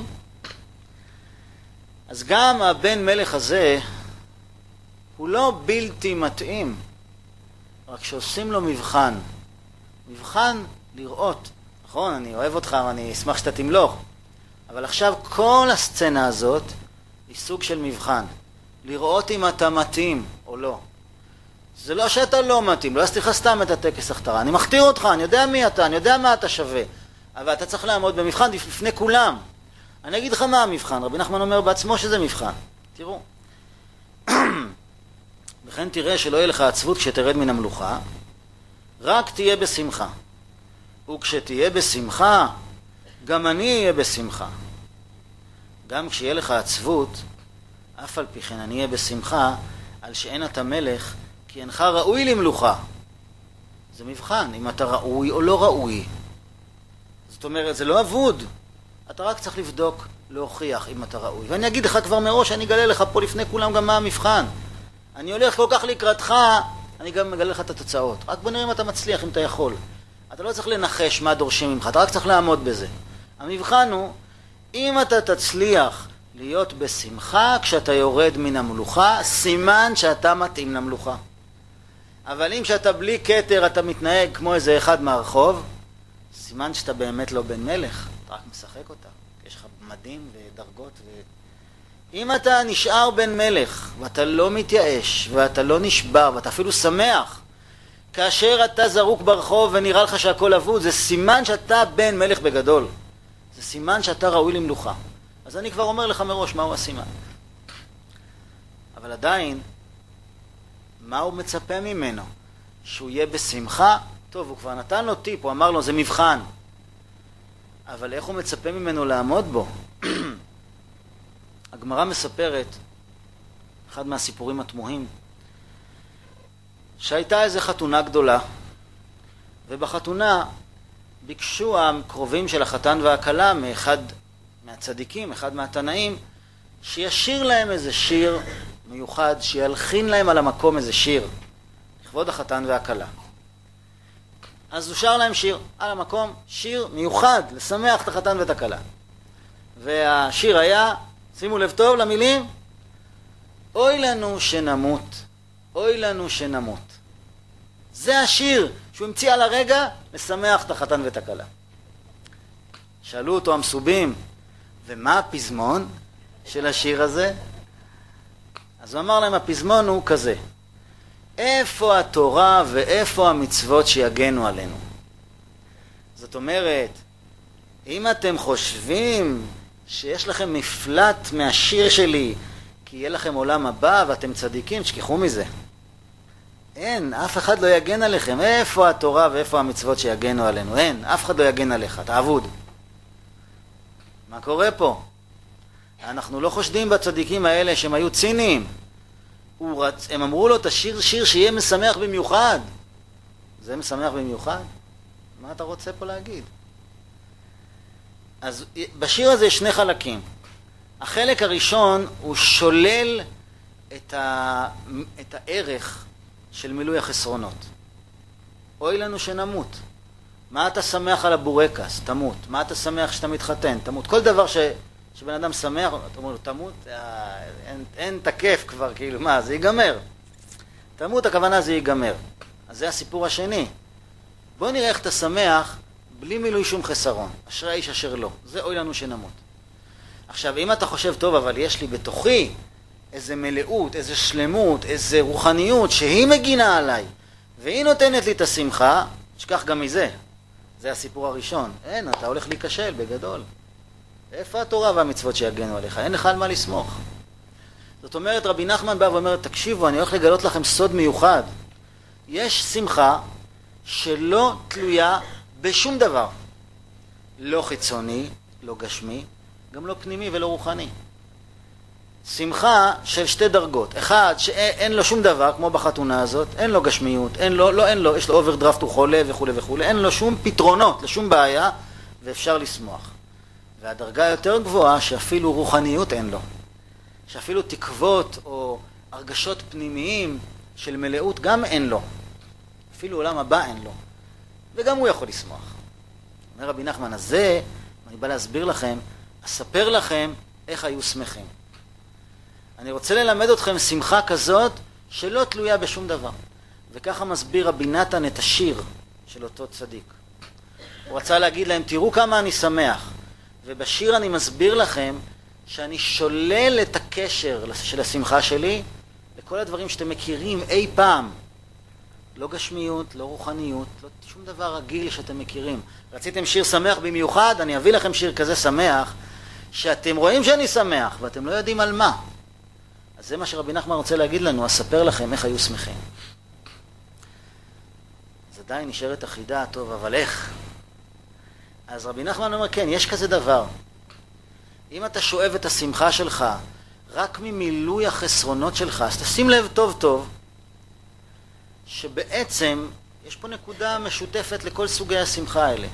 אז גם הבן מלך הזה, הוא לא בלתי מתאים, רק שעושים לו מבחן. מבחן לראות, נכון, אני אוהב אותך, אני אשמח שאתה תמלוך, אבל עכשיו כל הסצנה הזאת היא סוג של מבחן. לראות אם אתה מתאים או לא. זה לא שאתה לא מתאים, לא עשיתי לך סתם את הטקס הכתרה. אני מכתיר אותך, אני יודע מי אתה, אני יודע מה אתה שווה. אבל אתה צריך לעמוד במבחן לפני כולם. אני אגיד לך מה המבחן, רבי נחמן אומר בעצמו שזה מבחן. תראו. וכן תראה שלא יהיה לך עצבות כשתרד מן המלוכה, רק תהיה בשמחה. וכשתהיה בשמחה, גם אני אהיה בשמחה. גם כשיהיה לך עצבות, אף על פי כן אני אהיה בשמחה, על שאין אתה מלך, כי אינך ראוי למלוכה. זה מבחן, אם אתה ראוי או לא ראוי. זאת אומרת, זה לא אבוד. אתה רק צריך לבדוק, להוכיח אם אתה ראוי. ואני אגיד לך כבר מראש, אני אגלה לך פה לפני כולם גם מה המבחן. אני הולך כל כך לקראתך, אני גם מגלה לך את התוצאות. רק בוא נראה אם אתה מצליח, אם אתה יכול. אתה לא צריך לנחש מה דורשים ממך, אתה רק צריך לעמוד בזה. המבחן הוא, אם אתה תצליח להיות בשמחה כשאתה יורד מן המלוכה, סימן שאתה מתאים למלוכה. אבל אם שאתה בלי כתר, אתה מתנהג כמו איזה אחד מהרחוב, סימן שאתה באמת לא בן מלך, אתה רק משחק אותה. יש לך מדים ודרגות ו... אם אתה נשאר בן מלך, ואתה לא מתייאש, ואתה לא נשבר, ואתה אפילו שמח, כאשר אתה זרוק ברחוב ונראה לך שהכל אבוד, זה סימן שאתה בן מלך בגדול. זה סימן שאתה ראוי למלוכה. אז אני כבר אומר לך מראש מהו הסימן. אבל עדיין, מה הוא מצפה ממנו? שהוא יהיה בשמחה? טוב, הוא כבר נתן לו טיפ, הוא אמר לו, זה מבחן. אבל איך הוא מצפה ממנו לעמוד בו? הגמרא מספרת, אחד מהסיפורים התמוהים, שהייתה איזו חתונה גדולה, ובחתונה ביקשו הקרובים של החתן והכלה מאחד מהצדיקים, אחד מהתנאים, שישיר להם איזה שיר מיוחד, שילחין להם על המקום איזה שיר, לכבוד החתן והכלה. אז הוא שר להם שיר על המקום, שיר מיוחד, לשמח את החתן ואת הכלה. והשיר היה, שימו לב טוב למילים, אוי לנו שנמות, אוי לנו שנמות. זה השיר שהוא המציא על הרגע לשמח את החתן ואת הכלה. שאלו אותו המסובים, ומה הפזמון של השיר הזה? אז הוא אמר להם, הפזמון הוא כזה, איפה התורה ואיפה המצוות שיגנו עלינו? זאת אומרת, אם אתם חושבים שיש לכם מפלט מהשיר שלי, כי יהיה לכם עולם הבא ואתם צדיקים, תשכחו מזה. אין, אף אחד לא יגן עליכם. איפה התורה ואיפה המצוות שיגנו עלינו? אין, אף אחד לא יגן עליך, אתה אבוד. מה קורה פה? אנחנו לא חושדים בצדיקים האלה שהם היו ציניים. רצ... הם אמרו לו, תשיר שיר שיהיה משמח במיוחד. זה משמח במיוחד? מה אתה רוצה פה להגיד? אז בשיר הזה יש שני חלקים. החלק הראשון הוא שולל את, ה... את הערך של מילוי החסרונות. אוי לנו שנמות. מה אתה שמח על הבורקס? תמות. מה אתה שמח שאתה מתחתן? תמות. כל דבר ש... שבן אדם שמח, אתה אומר לו, תמות, אה, אין, אין תקף כבר, כאילו, מה, זה ייגמר. תמות, הכוונה זה ייגמר. אז זה הסיפור השני. בוא נראה איך אתה שמח בלי מילוי שום חסרון. אשרי האיש אשר לא. זה אוי לנו שנמות. עכשיו, אם אתה חושב, טוב, אבל יש לי בתוכי איזה מלאות, איזה שלמות, איזה רוחניות שהיא מגינה עליי, והיא נותנת לי את השמחה, תשכח גם מזה. זה הסיפור הראשון. אין, אתה הולך להיכשל בגדול. איפה התורה והמצוות שיגנו עליך? אין לך על מה לסמוך. זאת אומרת, רבי נחמן בא ואומר, תקשיבו, אני הולך לגלות לכם סוד מיוחד. יש שמחה שלא תלויה בשום דבר. לא חיצוני, לא גשמי, גם לא פנימי ולא רוחני. שמחה של שתי דרגות. אחד, שאין לו שום דבר, כמו בחתונה הזאת, אין לו גשמיות, אין לו, לא אין לו, יש לו אוברדרפט, הוא חולה וכו' וכו', אין לו שום פתרונות לשום בעיה, ואפשר לשמוח. והדרגה יותר גבוהה, שאפילו רוחניות אין לו. שאפילו תקוות או הרגשות פנימיים של מלאות גם אין לו. אפילו עולם הבא אין לו. וגם הוא יכול לשמוח. אומר רבי נחמן, אז זה, אני בא להסביר לכם, אספר לכם איך היו שמחים. אני רוצה ללמד אתכם שמחה כזאת שלא תלויה בשום דבר. וככה מסביר רבי נתן את השיר של אותו צדיק. הוא רצה להגיד להם, תראו כמה אני שמח. ובשיר אני מסביר לכם שאני שולל את הקשר של השמחה שלי לכל הדברים שאתם מכירים אי פעם. לא גשמיות, לא רוחניות, לא שום דבר רגיל שאתם מכירים. רציתם שיר שמח במיוחד? אני אביא לכם שיר כזה שמח, שאתם רואים שאני שמח, ואתם לא יודעים על מה. אז זה מה שרבי נחמן רוצה להגיד לנו, אספר לכם איך היו שמחים. אז עדיין נשארת החידה, טוב, אבל איך? אז רבי נחמן אומר, כן, יש כזה דבר. אם אתה שואב את השמחה שלך רק ממילוי החסרונות שלך, אז תשים לב טוב טוב, שבעצם יש פה נקודה משותפת לכל סוגי השמחה האלה.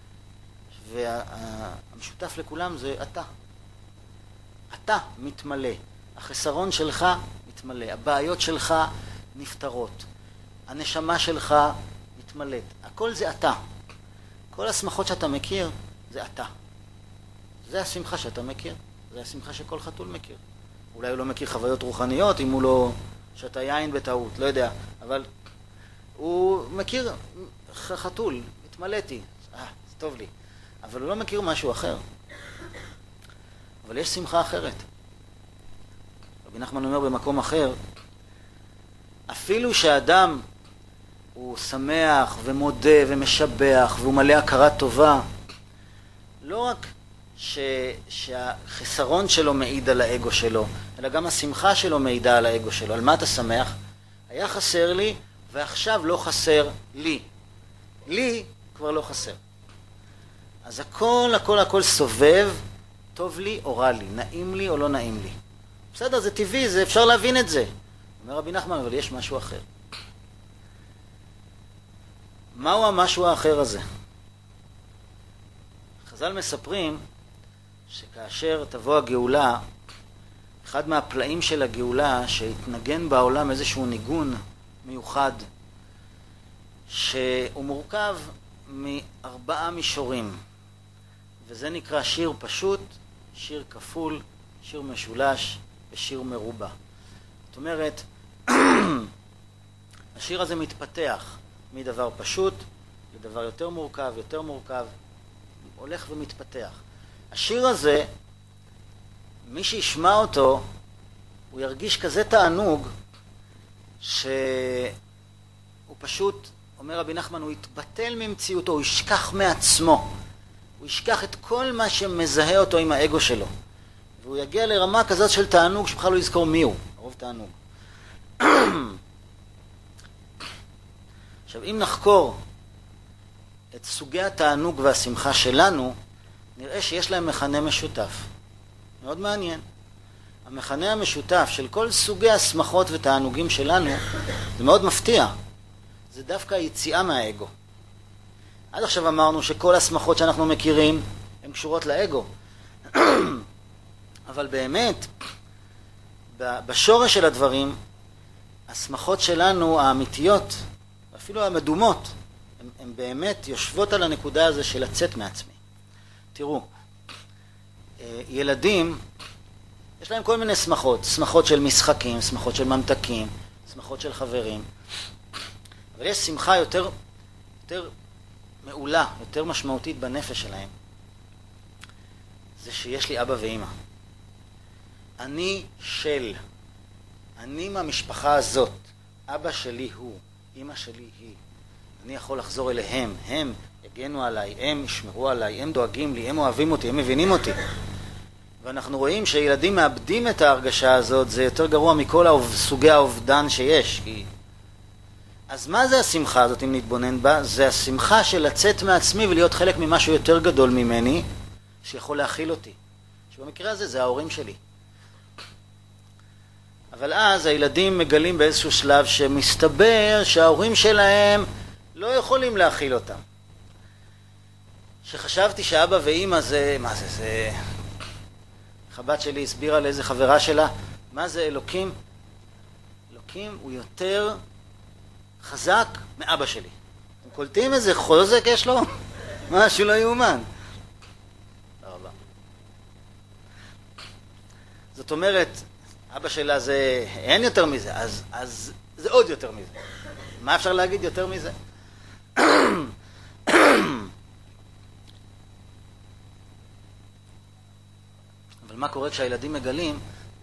והמשותף לכולם זה אתה. אתה מתמלא. החסרון שלך מתמלא. הבעיות שלך נפתרות. הנשמה שלך מתמלאת. הכל זה אתה. כל השמחות שאתה מכיר זה אתה. זה השמחה שאתה מכיר. זה השמחה שכל חתול מכיר. אולי הוא לא מכיר חוויות רוחניות, אם הוא לא שתה יין בטעות, לא יודע. אבל הוא מכיר חתול, התמלאתי. אה, זה טוב לי. אבל הוא לא מכיר משהו אחר. אבל יש שמחה אחרת. רבי נחמן אומר במקום אחר, אפילו שהאדם הוא שמח ומודה ומשבח והוא מלא הכרת טובה, לא רק ש... שהחסרון שלו מעיד על האגו שלו, אלא גם השמחה שלו מעידה על האגו שלו. על מה אתה שמח? היה חסר לי ועכשיו לא חסר לי. לי כבר לא חסר. אז הכל, הכל, הכל סובב, טוב לי או רע לי, נעים לי או לא נעים לי. בסדר, זה טבעי, זה אפשר להבין את זה. אומר רבי נחמן, אבל יש משהו אחר. מהו המשהו האחר הזה? חז"ל מספרים שכאשר תבוא הגאולה, אחד מהפלאים של הגאולה, שהתנגן בעולם איזשהו ניגון מיוחד, שהוא מורכב מארבעה מישורים. וזה נקרא שיר פשוט, שיר כפול, שיר משולש ושיר מרובע. זאת אומרת, השיר הזה מתפתח מדבר פשוט לדבר יותר מורכב, יותר מורכב, הולך ומתפתח. השיר הזה, מי שישמע אותו, הוא ירגיש כזה תענוג, שהוא פשוט, אומר רבי נחמן, הוא יתבטל ממציאותו, הוא ישכח מעצמו. הוא ישכח את כל מה שמזהה אותו עם האגו שלו. והוא יגיע לרמה כזאת של תענוג שבכלל לא יזכור מי הוא. הרוב תענוג. עכשיו, אם נחקור את סוגי התענוג והשמחה שלנו, נראה שיש להם מכנה משותף. מאוד מעניין. המכנה המשותף של כל סוגי השמחות ותענוגים שלנו, זה מאוד מפתיע. זה דווקא היציאה מהאגו. עד עכשיו אמרנו שכל השמחות שאנחנו מכירים הן קשורות לאגו. אבל באמת, בשורש של הדברים, השמחות שלנו האמיתיות, אפילו המדומות, הן באמת יושבות על הנקודה הזו של לצאת מעצמי. תראו, ילדים, יש להם כל מיני שמחות, שמחות של משחקים, שמחות של ממתקים, שמחות של חברים. אבל יש שמחה יותר, יותר מעולה, יותר משמעותית בנפש שלהם. זה שיש לי אבא ואמא. אני של, אני מהמשפחה הזאת. אבא שלי הוא, אמא שלי היא. אני יכול לחזור אליהם, הם יגנו עליי, הם ישמרו עליי, הם דואגים לי, הם אוהבים אותי, הם מבינים אותי. ואנחנו רואים שילדים מאבדים את ההרגשה הזאת, זה יותר גרוע מכל סוגי האובדן שיש. כי... אז מה זה השמחה הזאת אם נתבונן בה? זה השמחה של לצאת מעצמי ולהיות חלק ממשהו יותר גדול ממני, שיכול להכיל אותי. שבמקרה הזה זה ההורים שלי. אבל אז הילדים מגלים באיזשהו שלב שמסתבר שההורים שלהם לא יכולים להכיל אותם. שחשבתי שאבא ואמא זה, מה זה, זה... הבת שלי הסבירה לאיזה חברה שלה, מה זה אלוקים? אלוקים הוא יותר חזק מאבא שלי. אתם קולטים איזה חוזק יש לו? משהו לא יאומן. תודה רבה. זאת אומרת, אבא שלה זה, אין יותר מזה, אז, אז זה עוד יותר מזה. מה אפשר להגיד יותר מזה? אבל מה קורה כשהילדים מגלים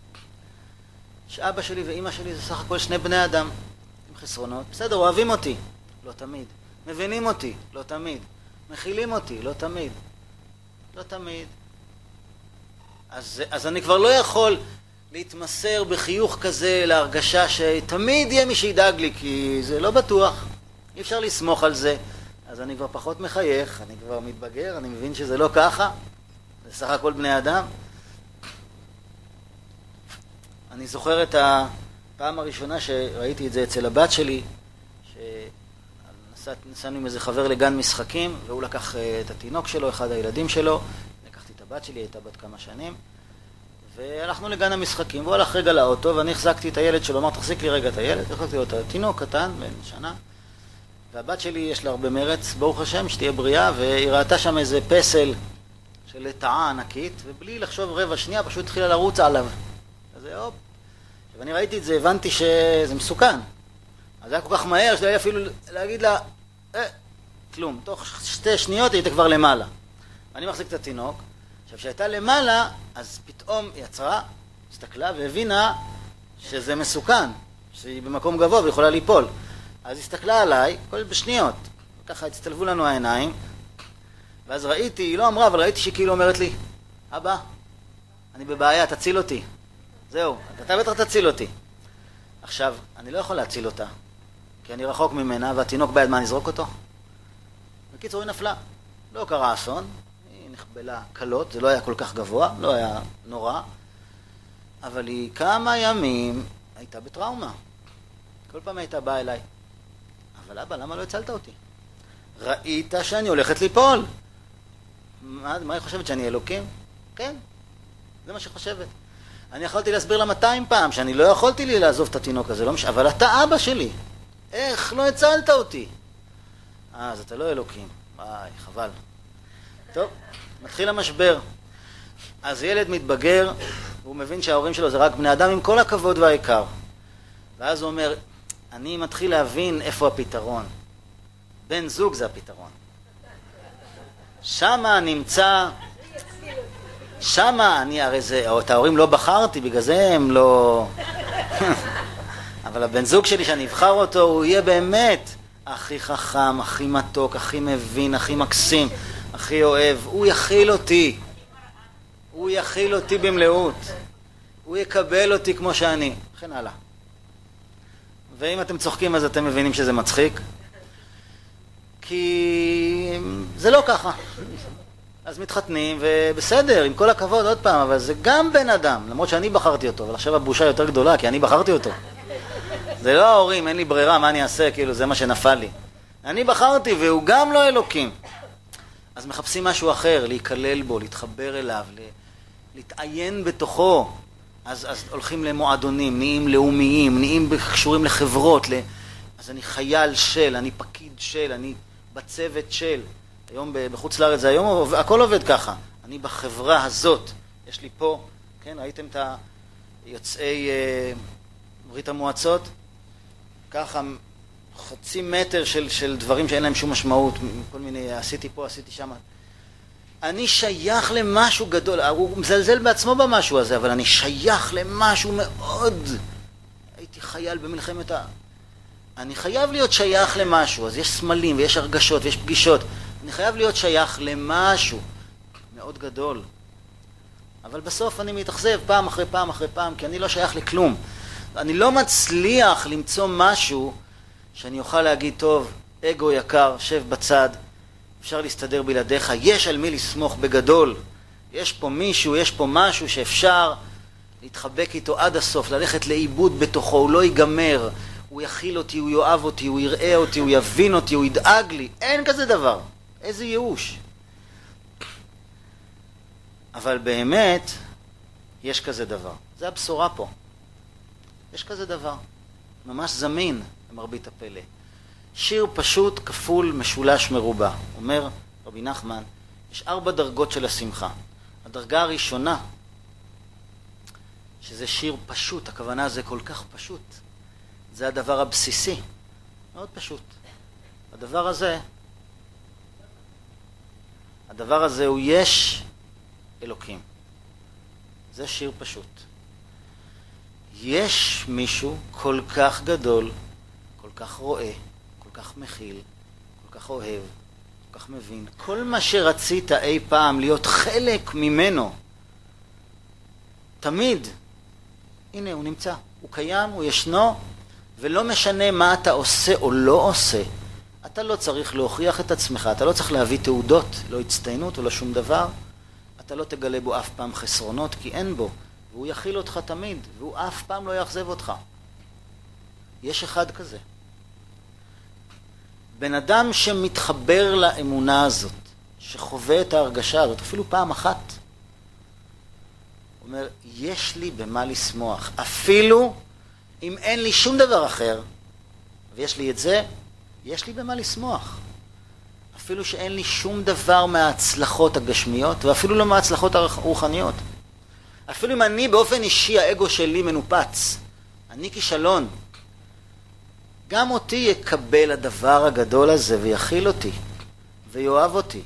שאבא שלי ואמא שלי זה סך הכל שני בני אדם עם חסרונות? בסדר, אוהבים אותי, לא תמיד. מבינים אותי, לא תמיד. מכילים אותי, לא תמיד. לא תמיד. אז, אז אני כבר לא יכול להתמסר בחיוך כזה להרגשה שתמיד יהיה מי שידאג לי, כי זה לא בטוח, אי אפשר לסמוך על זה. אז אני כבר פחות מחייך, אני כבר מתבגר, אני מבין שזה לא ככה, זה סך הכל בני אדם. אני זוכר את הפעם הראשונה שראיתי את זה אצל הבת שלי, שנסענו עם איזה חבר לגן משחקים, והוא לקח את התינוק שלו, אחד הילדים שלו, לקחתי את הבת שלי, הייתה בת כמה שנים, והלכנו לגן המשחקים, והוא הלך רגע לאוטו, ואני החזקתי את הילד שלו, אמר, תחזיק לי רגע את הילד, החזקתי לו את התינוק קטן, בן שנה, והבת שלי יש לה הרבה מרץ, ברוך השם, שתהיה בריאה, והיא ראתה שם איזה פסל של לטעה ענקית, ובלי לחשוב רבע שנייה, פשוט התחילה לרוץ עליו. אז זה, הופ. ואני ראיתי את זה, הבנתי שזה מסוכן. אז זה היה כל כך מהר, שלי אפילו להגיד לה, אה, כלום. תוך שתי שניות היא הייתה כבר למעלה. אני מחזיק את התינוק. עכשיו, כשהייתה למעלה, אז פתאום היא עצרה, הסתכלה והבינה שזה מסוכן, שהיא במקום גבוה ויכולה ליפול. אז הסתכלה עליי, כל בשניות. ככה הצטלבו לנו העיניים, ואז ראיתי, היא לא אמרה, אבל ראיתי שהיא כאילו אומרת לי, אבא, אני בבעיה, תציל אותי. זהו, אתה בטח תציל אותי. עכשיו, אני לא יכול להציל אותה, כי אני רחוק ממנה, והתינוק ביד, מה, נזרוק אותו? בקיצור, היא נפלה. לא קרה אסון, היא נחבלה קלות, זה לא היה כל כך גבוה, לא היה נורא, אבל היא כמה ימים הייתה בטראומה. כל פעם הייתה באה אליי, אבל אבא, למה לא הצלת אותי? ראית שאני הולכת ליפול. מה, מה היא חושבת, שאני אלוקים? כן, זה מה שחושבת. אני יכולתי להסביר לה מאתיים פעם, שאני לא יכולתי לי לעזוב את התינוק הזה, לא מש... אבל אתה אבא שלי. איך לא הצלת אותי? אה, אז אתה לא אלוקים. וואי, חבל. טוב, מתחיל המשבר. אז ילד מתבגר, והוא מבין שההורים שלו זה רק בני אדם עם כל הכבוד והעיקר. ואז הוא אומר, אני מתחיל להבין איפה הפתרון. בן זוג זה הפתרון. שמה נמצא... שמה אני, הרי זה, את ההורים לא בחרתי, בגלל זה הם לא... אבל הבן זוג שלי שאני אבחר אותו, הוא יהיה באמת הכי חכם, הכי מתוק, הכי מבין, הכי מקסים, הכי אוהב. הוא יכיל אותי. הוא יכיל אותי במלאות. הוא יקבל אותי כמו שאני. וכן הלאה. ואם אתם צוחקים אז אתם מבינים שזה מצחיק. כי זה לא ככה. אז מתחתנים, ובסדר, עם כל הכבוד עוד פעם, אבל זה גם בן אדם, למרות שאני בחרתי אותו, אבל עכשיו הבושה יותר גדולה, כי אני בחרתי אותו. זה לא ההורים, אין לי ברירה, מה אני אעשה, כאילו, זה מה שנפל לי. אני בחרתי, והוא גם לא אלוקים. אז מחפשים משהו אחר, להיכלל בו, להתחבר אליו, להתעיין בתוכו. אז, אז הולכים למועדונים, נהיים לאומיים, נהיים קשורים לחברות, ל... אז אני חייל של, אני פקיד של, אני בצוות של. היום בחוץ לארץ זה היום, הכל עובד ככה. אני בחברה הזאת, יש לי פה, כן, ראיתם את היוצאי אה, ברית המועצות? ככה חצי מטר של, של דברים שאין להם שום משמעות, כל מיני, עשיתי פה, עשיתי שם. אני שייך למשהו גדול, הוא מזלזל בעצמו במשהו הזה, אבל אני שייך למשהו מאוד. הייתי חייל במלחמת ה... אני חייב להיות שייך למשהו, אז יש סמלים ויש הרגשות ויש פגישות. אני חייב להיות שייך למשהו מאוד גדול. אבל בסוף אני מתאכזב פעם אחרי פעם אחרי פעם, כי אני לא שייך לכלום. אני לא מצליח למצוא משהו שאני אוכל להגיד, טוב, אגו יקר, שב בצד, אפשר להסתדר בלעדיך, יש על מי לסמוך בגדול. יש פה מישהו, יש פה משהו שאפשר להתחבק איתו עד הסוף, ללכת לאיבוד בתוכו, הוא לא ייגמר. הוא יכיל אותי, הוא יאהב אותי, הוא יראה אותי, הוא יבין אותי, הוא ידאג לי. אין כזה דבר. איזה ייאוש. אבל באמת, יש כזה דבר. זה הבשורה פה. יש כזה דבר. ממש זמין, למרבית הפלא. שיר פשוט, כפול, משולש, מרובע. אומר רבי נחמן, יש ארבע דרגות של השמחה. הדרגה הראשונה, שזה שיר פשוט, הכוונה זה כל כך פשוט. זה הדבר הבסיסי. מאוד פשוט. הדבר הזה, הדבר הזה הוא יש אלוקים. זה שיר פשוט. יש מישהו כל כך גדול, כל כך רואה, כל כך מכיל, כל כך אוהב, כל כך מבין. כל מה שרצית אי פעם להיות חלק ממנו, תמיד, הנה הוא נמצא, הוא קיים, הוא ישנו, ולא משנה מה אתה עושה או לא עושה, אתה לא צריך להוכיח את עצמך, אתה לא צריך להביא תעודות, לא הצטיינות ולא שום דבר, אתה לא תגלה בו אף פעם חסרונות, כי אין בו, והוא יכיל אותך תמיד, והוא אף פעם לא יאכזב אותך. יש אחד כזה. בן אדם שמתחבר לאמונה הזאת, שחווה את ההרגשה הזאת, אפילו פעם אחת, הוא אומר, יש לי במה לשמוח, אפילו אם אין לי שום דבר אחר, ויש לי את זה, יש לי במה לשמוח. אפילו שאין לי שום דבר מההצלחות הגשמיות, ואפילו לא מההצלחות הרוחניות. אפילו אם אני באופן אישי, האגו שלי מנופץ, אני כישלון, גם אותי יקבל הדבר הגדול הזה ויכיל אותי ויואב אותי.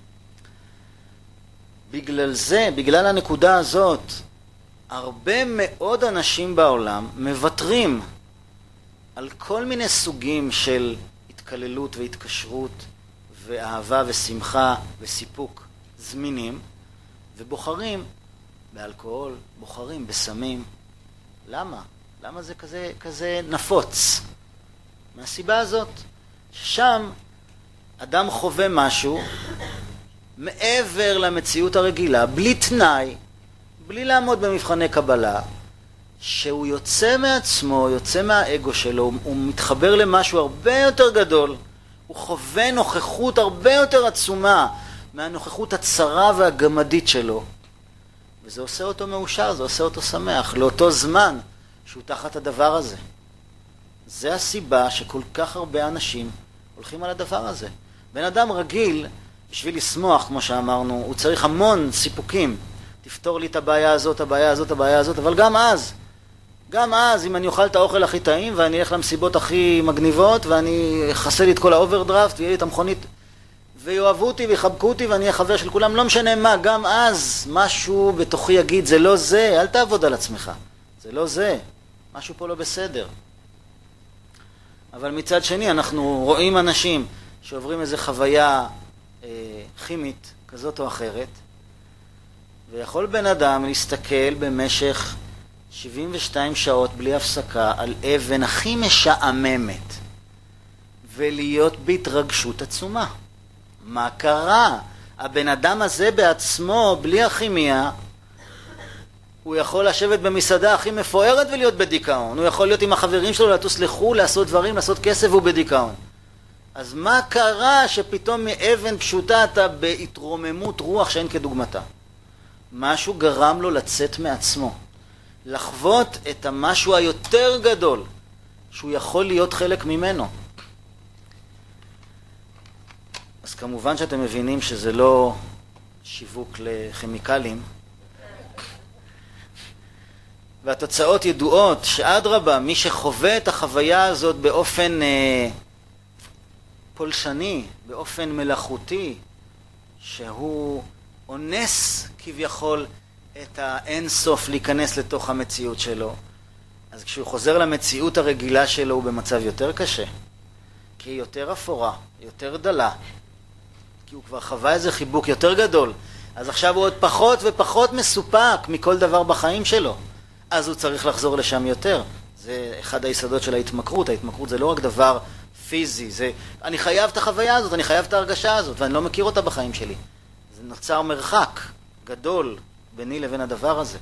בגלל זה, בגלל הנקודה הזאת, הרבה מאוד אנשים בעולם מוותרים על כל מיני סוגים של התקללות והתקשרות ואהבה ושמחה וסיפוק זמינים, ובוחרים באלכוהול, בוחרים בסמים. למה? למה זה כזה, כזה נפוץ? מהסיבה הזאת, ששם אדם חווה משהו מעבר למציאות הרגילה, בלי תנאי, בלי לעמוד במבחני קבלה, שהוא יוצא מעצמו, יוצא מהאגו שלו, הוא מתחבר למשהו הרבה יותר גדול, הוא חווה נוכחות הרבה יותר עצומה מהנוכחות הצרה והגמדית שלו, וזה עושה אותו מאושר, זה עושה אותו שמח, לאותו זמן שהוא תחת הדבר הזה. זה הסיבה שכל כך הרבה אנשים הולכים על הדבר הזה. בן אדם רגיל, בשביל לשמוח, כמו שאמרנו, הוא צריך המון סיפוקים. תפתור לי את הבעיה הזאת, הבעיה הזאת, הבעיה הזאת, אבל גם אז, גם אז, אם אני אוכל את האוכל הכי טעים, ואני אלך למסיבות הכי מגניבות, ואני אחסה לי את כל האוברדרפט, ויהיה לי את המכונית, ויאהבו אותי ויחבקו אותי, ואני אהיה חבר של כולם, לא משנה מה, גם אז משהו בתוכי יגיד, זה לא זה, אל תעבוד על עצמך, זה לא זה, משהו פה לא בסדר. אבל מצד שני, אנחנו רואים אנשים שעוברים איזו חוויה אה, כימית כזאת או אחרת, ויכול בן אדם להסתכל במשך שבעים ושתיים שעות בלי הפסקה על אבן הכי משעממת, ולהיות בהתרגשות עצומה. מה קרה? הבן אדם הזה בעצמו, בלי הכימיה, הוא יכול לשבת במסעדה הכי מפוארת ולהיות בדיכאון. הוא יכול להיות עם החברים שלו, לטוס לחו"ל, לעשות דברים, לעשות כסף, והוא בדיכאון. אז מה קרה שפתאום מאבן פשוטה אתה בהתרוממות רוח שאין כדוגמתה? משהו גרם לו לצאת מעצמו, לחוות את המשהו היותר גדול, שהוא יכול להיות חלק ממנו. אז כמובן שאתם מבינים שזה לא שיווק לכימיקלים, והתוצאות ידועות, שעד רבה, מי שחווה את החוויה הזאת באופן אה, פולשני, באופן מלאכותי, שהוא אונס כביכול את האין סוף להיכנס לתוך המציאות שלו, אז כשהוא חוזר למציאות הרגילה שלו הוא במצב יותר קשה, כי היא יותר אפורה, יותר דלה, כי הוא כבר חווה איזה חיבוק יותר גדול, אז עכשיו הוא עוד פחות ופחות מסופק מכל דבר בחיים שלו, אז הוא צריך לחזור לשם יותר. זה אחד היסודות של ההתמכרות. ההתמכרות זה לא רק דבר פיזי, זה אני חייב את החוויה הזאת, אני חייב את ההרגשה הזאת, ואני לא מכיר אותה בחיים שלי. זה נוצר מרחק גדול ביני לבין הדבר הזה.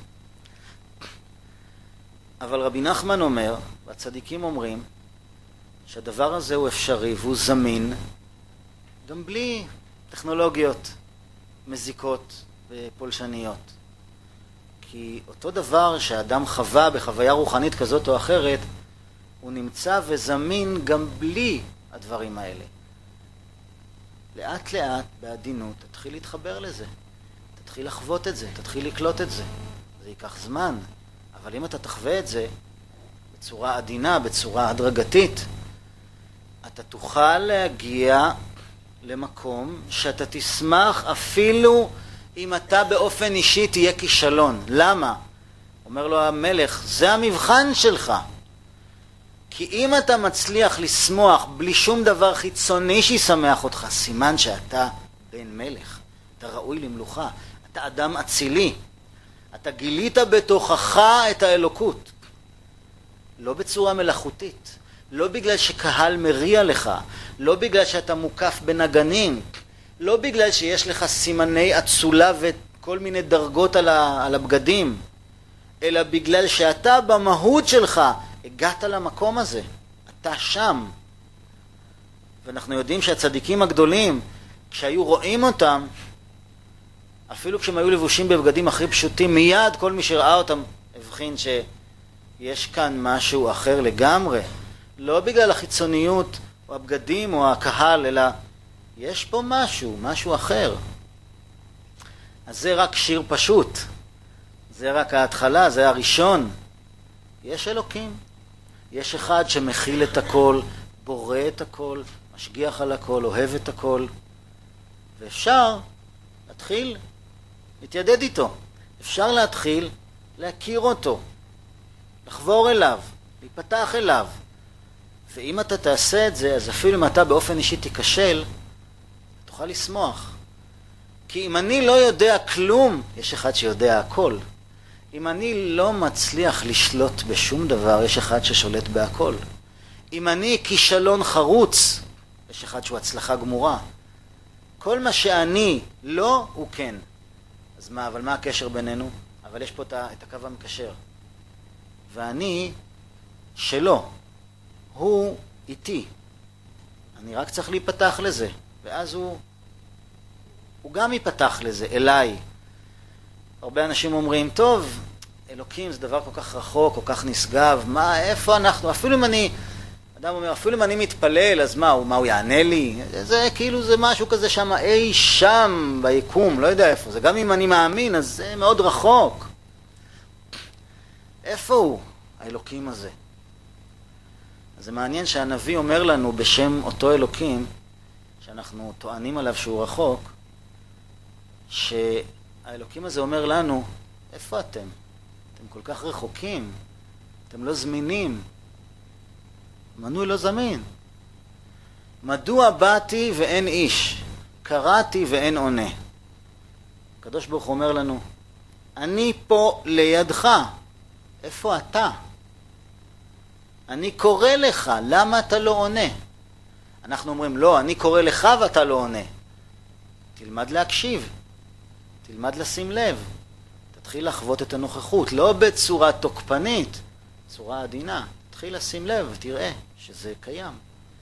אבל רבי נחמן אומר, והצדיקים אומרים, שהדבר הזה הוא אפשרי והוא זמין, גם בלי טכנולוגיות מזיקות ופולשניות. כי אותו דבר שהאדם חווה בחוויה רוחנית כזאת או אחרת, הוא נמצא וזמין גם בלי הדברים האלה. לאט לאט, בעדינות, תתחיל להתחבר לזה. תתחיל לחוות את זה, תתחיל לקלוט את זה. זה ייקח זמן, אבל אם אתה תחווה את זה בצורה עדינה, בצורה הדרגתית, אתה תוכל להגיע למקום שאתה תשמח אפילו אם אתה באופן אישי תהיה כישלון. למה? אומר לו המלך, זה המבחן שלך. כי אם אתה מצליח לשמוח בלי שום דבר חיצוני שישמח אותך, סימן שאתה בן מלך, אתה ראוי למלוכה, אתה אדם אצילי. אתה גילית בתוכך את האלוקות. לא בצורה מלאכותית, לא בגלל שקהל מריע לך, לא בגלל שאתה מוקף בנגנים, לא בגלל שיש לך סימני אצולה וכל מיני דרגות על, ה, על הבגדים, אלא בגלל שאתה במהות שלך הגעת למקום הזה, אתה שם. ואנחנו יודעים שהצדיקים הגדולים, כשהיו רואים אותם, אפילו כשהם היו לבושים בבגדים הכי פשוטים, מיד כל מי שראה אותם הבחין שיש כאן משהו אחר לגמרי. לא בגלל החיצוניות או הבגדים או הקהל, אלא יש פה משהו, משהו אחר. אז זה רק שיר פשוט. זה רק ההתחלה, זה הראשון. יש אלוקים. יש אחד שמכיל את הכל, בורא את הכל, משגיח על הכל, אוהב את הכל. ואפשר להתחיל להתיידד איתו. אפשר להתחיל להכיר אותו, לחבור אליו, להיפתח אליו. ואם אתה תעשה את זה, אז אפילו אם אתה באופן אישי תיכשל, תוכל לשמוח. כי אם אני לא יודע כלום, יש אחד שיודע הכל. אם אני לא מצליח לשלוט בשום דבר, יש אחד ששולט בהכל. אם אני כישלון חרוץ, יש אחד שהוא הצלחה גמורה. כל מה שאני לא, הוא כן. אז מה, אבל מה הקשר בינינו? אבל יש פה את הקו המקשר. ואני שלו. הוא איתי. אני רק צריך להיפתח לזה. ואז הוא, הוא גם ייפתח לזה, אליי. הרבה אנשים אומרים, טוב, אלוקים זה דבר כל כך רחוק, כל כך נשגב, מה, איפה אנחנו? אפילו אם אני, אדם אומר, אפילו אם אני מתפלל, אז מה, הוא, מה הוא יענה לי? זה כאילו זה משהו כזה שם, אי שם ביקום, לא יודע איפה. זה גם אם אני מאמין, אז זה מאוד רחוק. איפה הוא, האלוקים הזה? אז זה מעניין שהנביא אומר לנו בשם אותו אלוקים, שאנחנו טוענים עליו שהוא רחוק, שהאלוקים הזה אומר לנו, איפה אתם? אתם כל כך רחוקים, אתם לא זמינים. מנוי לא זמין. מדוע באתי ואין איש? קראתי ואין עונה. הקדוש ברוך הוא אומר לנו, אני פה לידך. איפה אתה? אני קורא לך, למה אתה לא עונה? אנחנו אומרים, לא, אני קורא לך ואתה לא עונה. תלמד להקשיב, תלמד לשים לב, תתחיל לחוות את הנוכחות, לא בצורה תוקפנית, צורה עדינה. תתחיל לשים לב ותראה שזה קיים.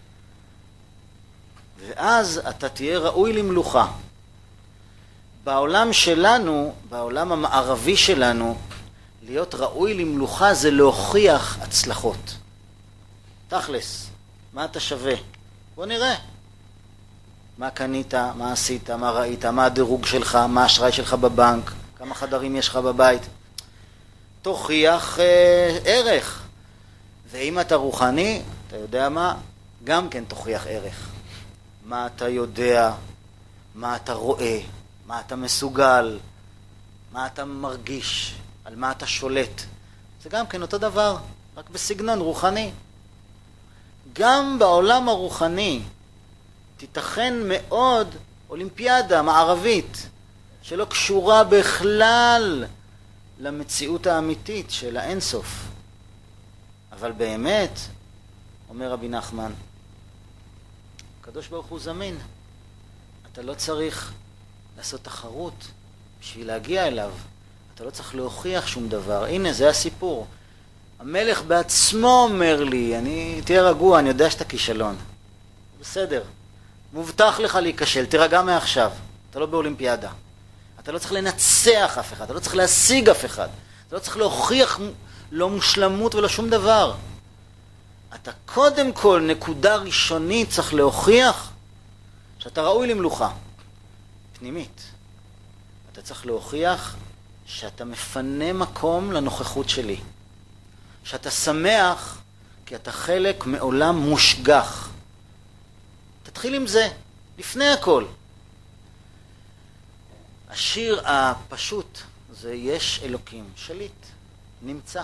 ואז אתה תהיה ראוי למלוכה. בעולם שלנו, בעולם המערבי שלנו, להיות ראוי למלוכה זה להוכיח הצלחות. תכלס, מה אתה שווה? בוא נראה. מה קנית, מה עשית, מה ראית, מה הדירוג שלך, מה האשראי שלך בבנק, כמה חדרים יש לך בבית. תוכיח אה, ערך. ואם אתה רוחני, אתה יודע מה? גם כן תוכיח ערך. מה אתה יודע, מה אתה רואה, מה אתה מסוגל, מה אתה מרגיש, על מה אתה שולט. זה גם כן אותו דבר, רק בסגנון רוחני. גם בעולם הרוחני תיתכן מאוד אולימפיאדה מערבית, שלא קשורה בכלל למציאות האמיתית של האינסוף. אבל באמת, אומר רבי נחמן, הקדוש ברוך הוא זמין. אתה לא צריך לעשות תחרות בשביל להגיע אליו. אתה לא צריך להוכיח שום דבר. הנה, זה הסיפור. המלך בעצמו אומר לי, אני, תהיה רגוע, אני יודע שאתה כישלון. בסדר. מובטח לך להיכשל, תירגע מעכשיו. אתה לא באולימפיאדה. אתה לא צריך לנצח אף אחד, אתה לא צריך להשיג אף אחד. אתה לא צריך להוכיח לא מושלמות ולא שום דבר. אתה קודם כל, נקודה ראשונית, צריך להוכיח שאתה ראוי למלוכה. פנימית. אתה צריך להוכיח שאתה מפנה מקום לנוכחות שלי. שאתה שמח כי אתה חלק מעולם מושגח. תתחיל עם זה, לפני הכל. השיר הפשוט זה יש אלוקים, שליט, נמצא.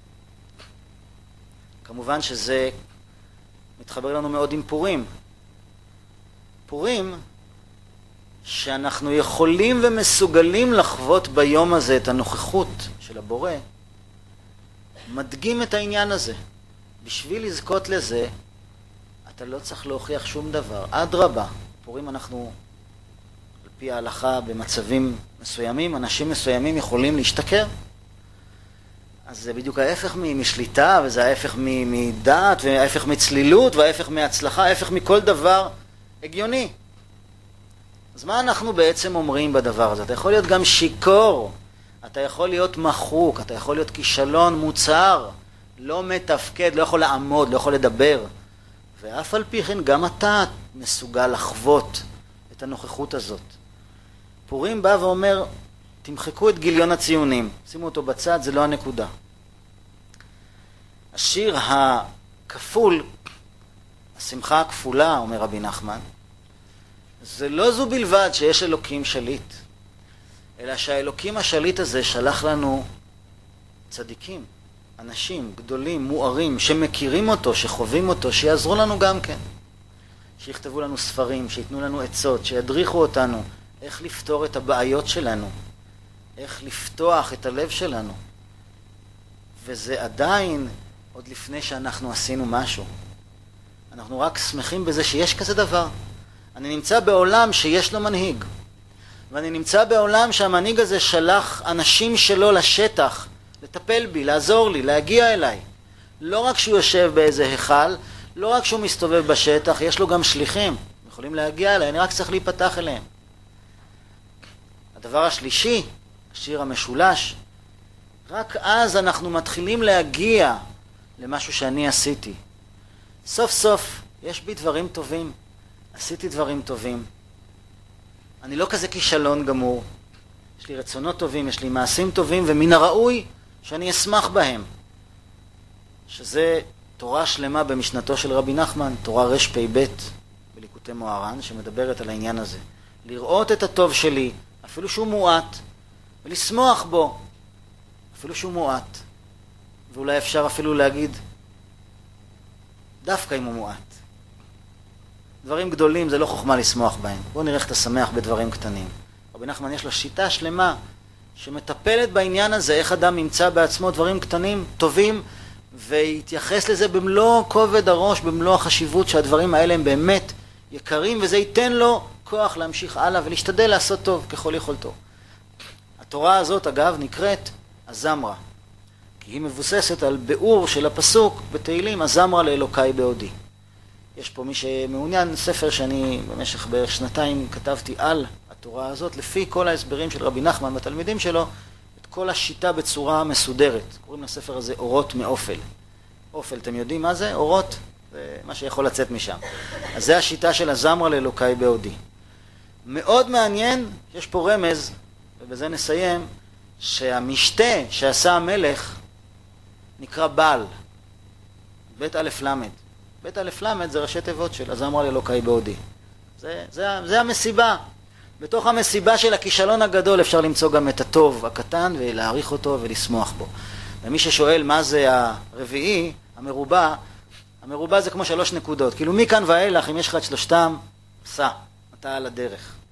כמובן שזה מתחבר לנו מאוד עם פורים. פורים שאנחנו יכולים ומסוגלים לחוות ביום הזה את הנוכחות של הבורא, מדגים את העניין הזה. בשביל לזכות לזה, אתה לא צריך להוכיח שום דבר. אדרבה, פורים אנחנו, על פי ההלכה, במצבים מסוימים, אנשים מסוימים יכולים להשתכר. אז זה בדיוק ההפך משליטה, וזה ההפך מדעת, וההפך מצלילות, וההפך מהצלחה, ההפך מכל דבר הגיוני. אז מה אנחנו בעצם אומרים בדבר הזה? אתה יכול להיות גם שיקור, אתה יכול להיות מחוק, אתה יכול להיות כישלון מוצהר, לא מתפקד, לא יכול לעמוד, לא יכול לדבר. ואף על פי כן גם אתה מסוגל לחוות את הנוכחות הזאת. פורים בא ואומר, תמחקו את גיליון הציונים, שימו אותו בצד, זה לא הנקודה. השיר הכפול, השמחה הכפולה, אומר רבי נחמן, זה לא זו בלבד שיש אלוקים שליט, אלא שהאלוקים השליט הזה שלח לנו צדיקים, אנשים גדולים, מוארים, שמכירים אותו, שחווים אותו, שיעזרו לנו גם כן. שיכתבו לנו ספרים, שיתנו לנו עצות, שידריכו אותנו איך לפתור את הבעיות שלנו, איך לפתוח את הלב שלנו. וזה עדיין עוד לפני שאנחנו עשינו משהו. אנחנו רק שמחים בזה שיש כזה דבר. אני נמצא בעולם שיש לו מנהיג, ואני נמצא בעולם שהמנהיג הזה שלח אנשים שלו לשטח, לטפל בי, לעזור לי, להגיע אליי. לא רק שהוא יושב באיזה היכל, לא רק שהוא מסתובב בשטח, יש לו גם שליחים, יכולים להגיע אליי, אני רק צריך להיפתח אליהם. הדבר השלישי, השיר המשולש, רק אז אנחנו מתחילים להגיע למשהו שאני עשיתי. סוף סוף יש בי דברים טובים, עשיתי דברים טובים. אני לא כזה כישלון גמור. יש לי רצונות טובים, יש לי מעשים טובים, ומן הראוי שאני אשמח בהם. שזה תורה שלמה במשנתו של רבי נחמן, תורה רש פי בית בליקוטי מוהר"ן, שמדברת על העניין הזה. לראות את הטוב שלי, אפילו שהוא מועט, ולשמוח בו, אפילו שהוא מועט. ואולי אפשר אפילו להגיד, דווקא אם הוא מועט. דברים גדולים זה לא חוכמה לשמוח בהם. בואו נראה איך אתה שמח בדברים קטנים. רבי נחמן יש לו שיטה שלמה שמטפלת בעניין הזה, איך אדם ימצא בעצמו דברים קטנים, טובים, ויתייחס לזה במלוא כובד הראש, במלוא החשיבות שהדברים האלה הם באמת יקרים, וזה ייתן לו כוח להמשיך הלאה ולהשתדל לעשות טוב ככל יכולתו. התורה הזאת אגב נקראת הזמרה, כי היא מבוססת על ביאור של הפסוק בתהילים, הזמרה לאלוקי בעודי. יש פה מי שמעוניין, ספר שאני במשך בערך שנתיים כתבתי על התורה הזאת, לפי כל ההסברים של רבי נחמן והתלמידים שלו, את כל השיטה בצורה מסודרת. קוראים לספר הזה אורות מאופל. אופל, אתם יודעים מה זה? אורות, זה מה שיכול לצאת משם. אז זה השיטה של הזמרה לאלוקי בעודי. מאוד מעניין, יש פה רמז, ובזה נסיים, שהמשתה שעשה המלך נקרא בעל, בית א' למד. בית א' למד זה ראשי תיבות של הזמרה לאלוקי בעודי. זה, זה, זה המסיבה. בתוך המסיבה של הכישלון הגדול אפשר למצוא גם את הטוב הקטן ולהעריך אותו ולשמוח בו. ומי ששואל מה זה הרביעי, המרובע, המרובע זה כמו שלוש נקודות. כאילו מכאן ואילך, אם יש לך את שלושתם, סע, אתה על הדרך.